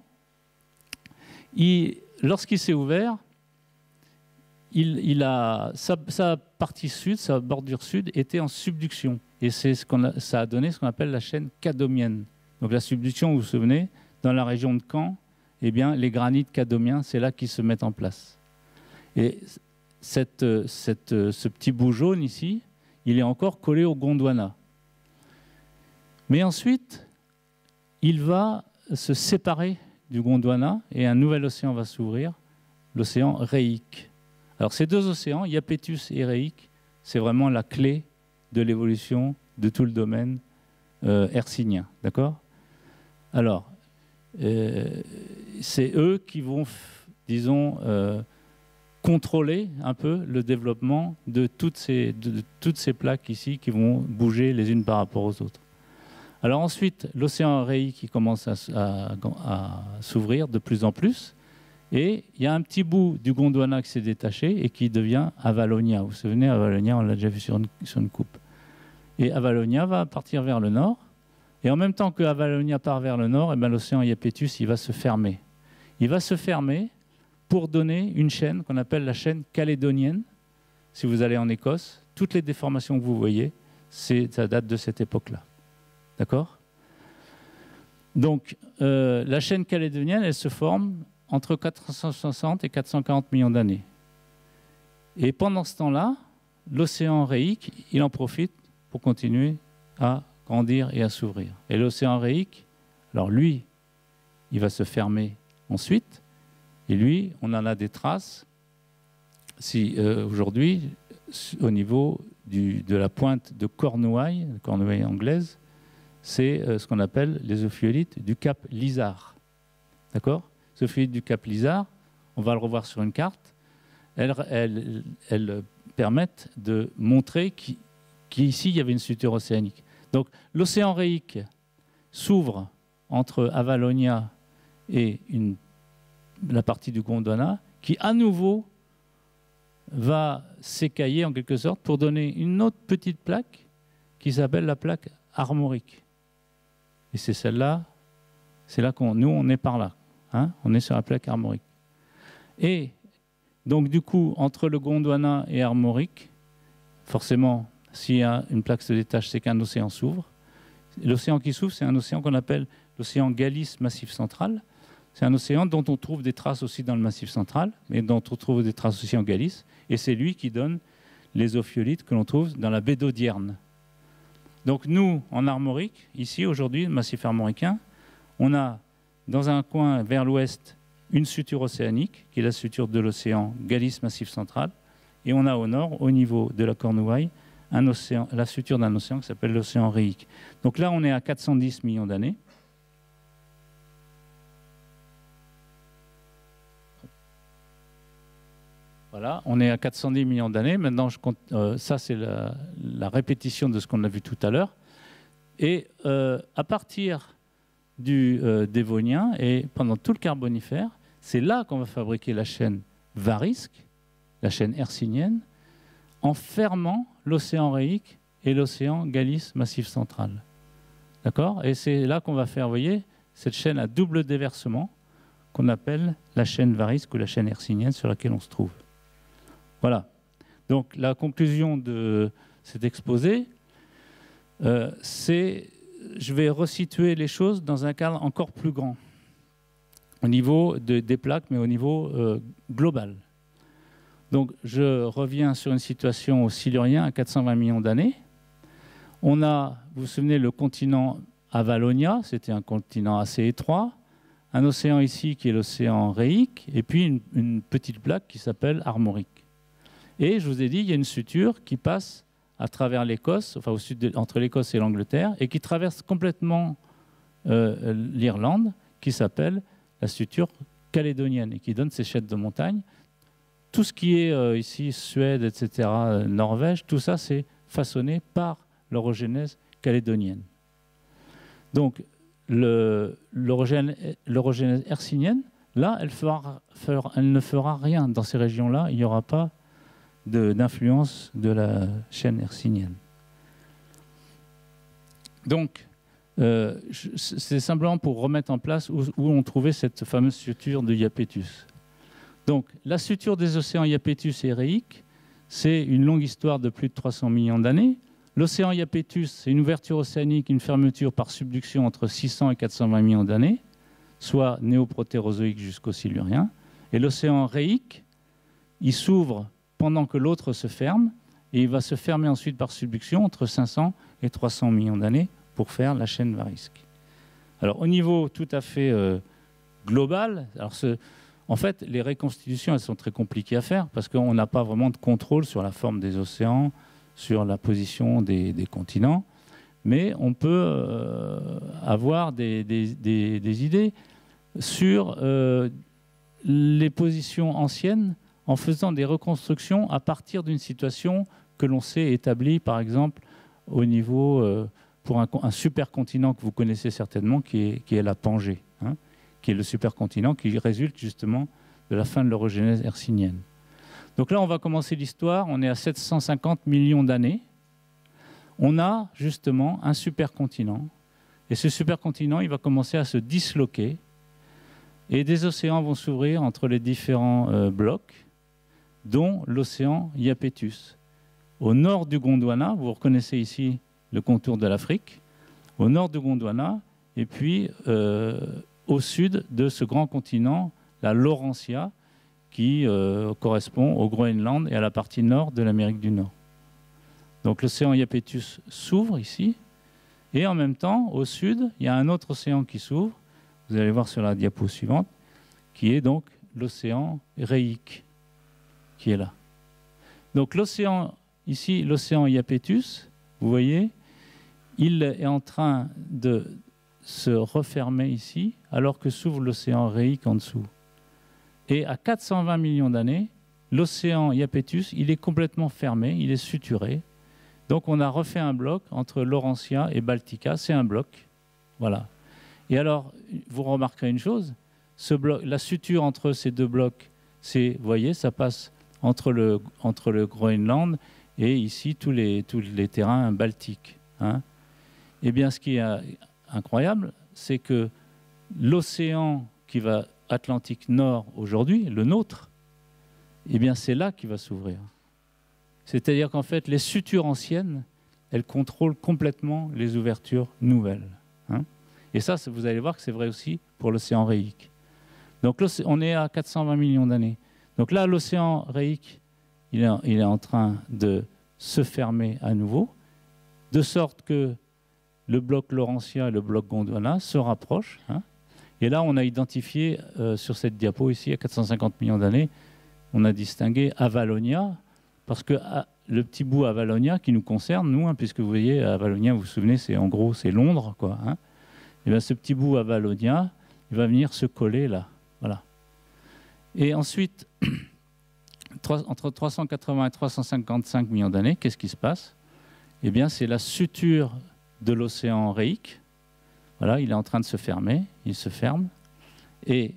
lorsqu'il s'est ouvert, il, il a, sa, sa partie sud, sa bordure sud, était en subduction. Et c'est ce qu'on a, ça a donné ce qu'on appelle la chaîne cadomienne. Donc la subduction, vous vous souvenez, dans la région de Caen, eh bien, les granites cadomiens, c'est là qu'ils se mettent en place. Et cette, cette, ce petit bout jaune ici, il est encore collé au Gondwana. Mais ensuite, il va se séparer du Gondwana et un nouvel océan va s'ouvrir, l'océan Réique. Alors ces deux océans, Iapetus et Réique, c'est vraiment la clé de l'évolution de tout le domaine euh, hercynien, d'accord? Alors, euh, c'est eux qui vont, disons, euh, contrôler un peu le développement de toutes, ces, de, de toutes ces plaques ici qui vont bouger les unes par rapport aux autres. Alors ensuite, l'océan Réique qui commence à, à, à s'ouvrir de plus en plus, et il y a un petit bout du Gondwana qui s'est détaché et qui devient Avalonia. Vous vous souvenez, Avalonia, on l'a déjà vu sur une, sur une coupe. Et Avalonia va partir vers le nord. Et en même temps que Avalonia part vers le nord, eh ben, l'océan Iapetus, il va se fermer. Il va se fermer pour donner une chaîne qu'on appelle la chaîne calédonienne. Si vous allez en Écosse, toutes les déformations que vous voyez, ça date de cette époque-là. D'accord? Donc, euh, la chaîne calédonienne, elle se forme entre quatre cent soixante et quatre cent quarante millions d'années. Et pendant ce temps-là, l'océan Réique, il en profite pour continuer à grandir et à s'ouvrir. Et l'océan Réique, alors lui, il va se fermer ensuite. Et lui, on en a des traces si, euh, aujourd'hui au niveau du, de la pointe de Cornouailles, Cornouailles anglaise, c'est euh, ce qu'on appelle les ophiolites du cap Lizard. D'accord? Les ophiolites du cap Lizard, on va le revoir sur une carte, elles, elles, elles permettent de montrer qu'ici, qu il y avait une structure océanique. Donc l'océan Réique s'ouvre entre Avalonia et une, la partie du Gondwana, qui à nouveau va s'écailler en quelque sorte pour donner une autre petite plaque qui s'appelle la plaque armorique. Et c'est celle-là, c'est là qu'on, nous on est par là, hein, on est sur la plaque armorique. Et donc du coup, entre le Gondwana et armorique, forcément, s'il y a une plaque se détache, c'est qu'un océan s'ouvre. L'océan qui s'ouvre, c'est un océan qu'on appelle l'océan Galice Massif Central. C'est un océan dont on trouve des traces aussi dans le Massif Central, mais dont on trouve des traces aussi en Galice. Et c'est lui qui donne les ophiolites que l'on trouve dans la baie d'Audierne. Donc nous, en armorique, ici, aujourd'hui, le massif armoricain, on a dans un coin vers l'ouest une suture océanique, qui est la suture de l'océan Galice Massif Central. Et on a au nord, au niveau de la Cornouaille, un océan, la suture d'un océan qui s'appelle l'océan Réique. Donc là, on est à quatre cent dix millions d'années. Voilà, on est à quatre cent dix millions d'années. Maintenant, je compte, euh, ça, c'est la, la répétition de ce qu'on a vu tout à l'heure. Et euh, à partir du euh, Dévonien et pendant tout le Carbonifère, c'est là qu'on va fabriquer la chaîne varisque, la chaîne hercynienne, en fermant l'océan Réique et l'océan Galice Massif Central. D'accord? Et c'est là qu'on va faire, vous voyez, cette chaîne à double déversement qu'on appelle la chaîne varisque ou la chaîne hercynienne sur laquelle on se trouve. Voilà. Donc la conclusion de cet exposé, euh, c'est, je vais resituer les choses dans un cadre encore plus grand, au niveau de, des plaques, mais au niveau euh, global. Donc je reviens sur une situation au Silurien à quatre cent vingt millions d'années. On a, vous vous souvenez, le continent Avalonia, c'était un continent assez étroit, un océan ici qui est l'océan Réique, et puis une, une petite plaque qui s'appelle Armorique. Et je vous ai dit, il y a une suture qui passe à travers l'Écosse, enfin au sud de, entre l'Écosse et l'Angleterre, et qui traverse complètement euh, l'Irlande, qui s'appelle la suture calédonienne, et qui donne ces chaînes de montagne. Tout ce qui est euh, ici, Suède, et cetera, euh, Norvège, tout ça, c'est façonné par l'orogénèse calédonienne. Donc, l'orogénèse hercynienne, là, elle, fera, fera, elle ne fera rien. Dans ces régions-là, il n'y aura pas d'influence de, de la chaîne hercynienne. Donc, euh, c'est simplement pour remettre en place où, où on trouvait cette fameuse suture de Iapetus. Donc, la suture des océans Iapetus et Réique, c'est une longue histoire de plus de trois cents millions d'années. L'océan Iapetus, c'est une ouverture océanique, une fermeture par subduction entre six cents et quatre cent vingt millions d'années, soit néoprotérozoïque jusqu'au Silurien. Et l'océan Réique, il s'ouvre pendant que l'autre se ferme, et il va se fermer ensuite par subduction entre cinq cents et trois cents millions d'années pour faire la chaîne varisque. Alors au niveau tout à fait euh, global, alors ce, en fait les reconstitutions elles sont très compliquées à faire parce qu'on n'a pas vraiment de contrôle sur la forme des océans, sur la position des, des continents, mais on peut euh, avoir des, des, des, des idées sur euh, les positions anciennes en faisant des reconstructions à partir d'une situation que l'on sait établie, par exemple, au niveau, euh, pour un, un supercontinent que vous connaissez certainement, qui est, qui est la Pangée, hein, qui est le supercontinent qui résulte justement de la fin de l'orogénèse hercynienne. Donc là, on va commencer l'histoire, on est à sept cent cinquante millions d'années. On a justement un supercontinent, et ce supercontinent, il va commencer à se disloquer, et des océans vont s'ouvrir entre les différents euh, blocs, dont l'océan Iapetus. au nord du Gondwana, vous reconnaissez ici le contour de l'Afrique, au nord du Gondwana, et puis euh, au sud de ce grand continent, la Laurentia, qui euh, correspond au Groenland et à la partie nord de l'Amérique du Nord. Donc l'océan Iapetus s'ouvre ici, et en même temps, au sud, il y a un autre océan qui s'ouvre, vous allez voir sur la diapo suivante, qui est donc l'océan Réique, qui est là. Donc l'océan, ici, l'océan Iapetus, vous voyez, il est en train de se refermer ici, alors que s'ouvre l'océan Réique en dessous. Et à quatre cent vingt millions d'années, l'océan Iapetus, il est complètement fermé, il est suturé. Donc on a refait un bloc entre Laurentia et Baltica, c'est un bloc. Voilà. Et alors, vous remarquerez une chose, ce bloc, la suture entre ces deux blocs, c'est, vous voyez, ça passe entre le, entre le Groenland et ici tous les, tous les terrains baltiques. Hein. Eh bien, ce qui est incroyable, c'est que l'océan qui va Atlantique Nord aujourd'hui, le nôtre, eh bien c'est là qu'il va s'ouvrir. C'est-à-dire qu'en fait, les sutures anciennes, elles contrôlent complètement les ouvertures nouvelles. Hein. Et ça, vous allez voir que c'est vrai aussi pour l'océan Réique. Donc on est à quatre cent vingt millions d'années. Donc là, l'océan Réique, il est, il est en train de se fermer à nouveau, de sorte que le bloc Laurentia et le bloc Gondwana se rapprochent. Hein. Et là, on a identifié euh, sur cette diapo ici, à quatre cent cinquante millions d'années, on a distingué Avalonia, parce que ah, le petit bout Avalonia qui nous concerne, nous, hein, puisque vous voyez, Avalonia, vous vous souvenez, c'est en gros, c'est Londres, quoi. Hein. Et bien, ce petit bout Avalonia, il va venir se coller là, voilà. Et ensuite, entre trois cent quatre-vingts et trois cent cinquante-cinq millions d'années, qu'est-ce qui se passe? Eh bien, c'est la suture de l'océan Réique. Voilà, il est en train de se fermer, il se ferme. Et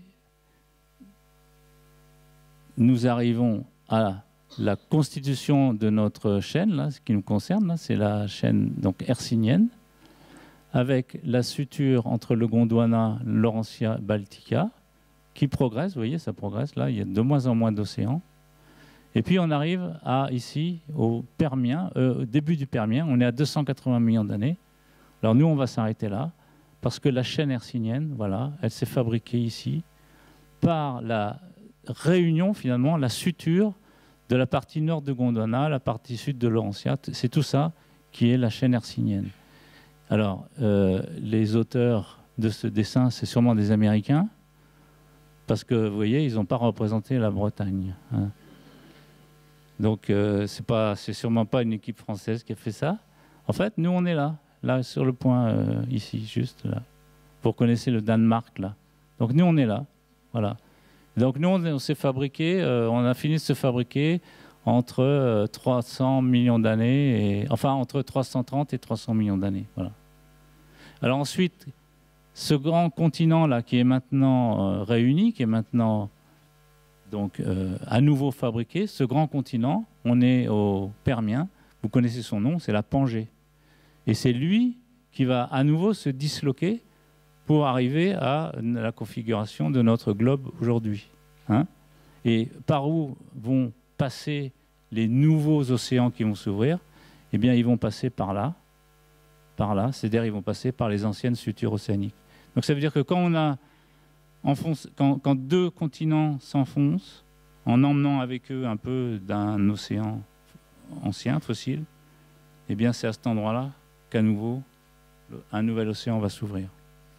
nous arrivons à la constitution de notre chaîne, là, ce qui nous concerne, c'est la chaîne donc hercynienne, avec la suture entre le Gondwana, Laurentia, Baltica, qui progresse, vous voyez, ça progresse, là, il y a de moins en moins d'océans. Et puis on arrive à, ici, au Permien, euh, au début du Permien, on est à deux cent quatre-vingts millions d'années. Alors nous, on va s'arrêter là, parce que la chaîne hercynienne, voilà, elle s'est fabriquée ici par la réunion, finalement, la suture de la partie nord de Gondwana, la partie sud de Laurentia. C'est tout ça qui est la chaîne hercynienne. Alors, euh, les auteurs de ce dessin, c'est sûrement des Américains, parce que, vous voyez, ils n'ont pas représenté la Bretagne. Hein. Donc, euh, c'est pas, c'est sûrement pas une équipe française qui a fait ça. En fait, nous, on est là. Là, sur le point, euh, ici, juste là. Vous reconnaissez le Danemark, là. Donc, nous, on est là. Voilà. Donc, nous, on, on s'est fabriqué, euh, on a fini de se fabriquer entre euh, trois cents millions d'années, et, enfin, entre trois cent trente et trois cents millions d'années. Voilà. Alors ensuite, ce grand continent-là, qui est maintenant euh, réuni, qui est maintenant donc, euh, à nouveau fabriqué, ce grand continent, on est au Permien. Vous connaissez son nom, c'est la Pangée. Et c'est lui qui va à nouveau se disloquer pour arriver à la configuration de notre globe aujourd'hui. Hein. Et par où vont passer les nouveaux océans qui vont s'ouvrir? Eh bien, ils vont passer par là, par là, c'est-à-dire ils vont passer par les anciennes sutures océaniques. Donc ça veut dire que quand, on a enfonce, quand, quand deux continents s'enfoncent, en emmenant avec eux un peu d'un océan ancien, fossile, eh bien c'est à cet endroit-là qu'à nouveau, un nouvel océan va s'ouvrir.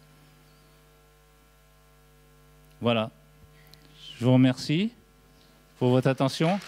Voilà. Je vous remercie pour votre attention.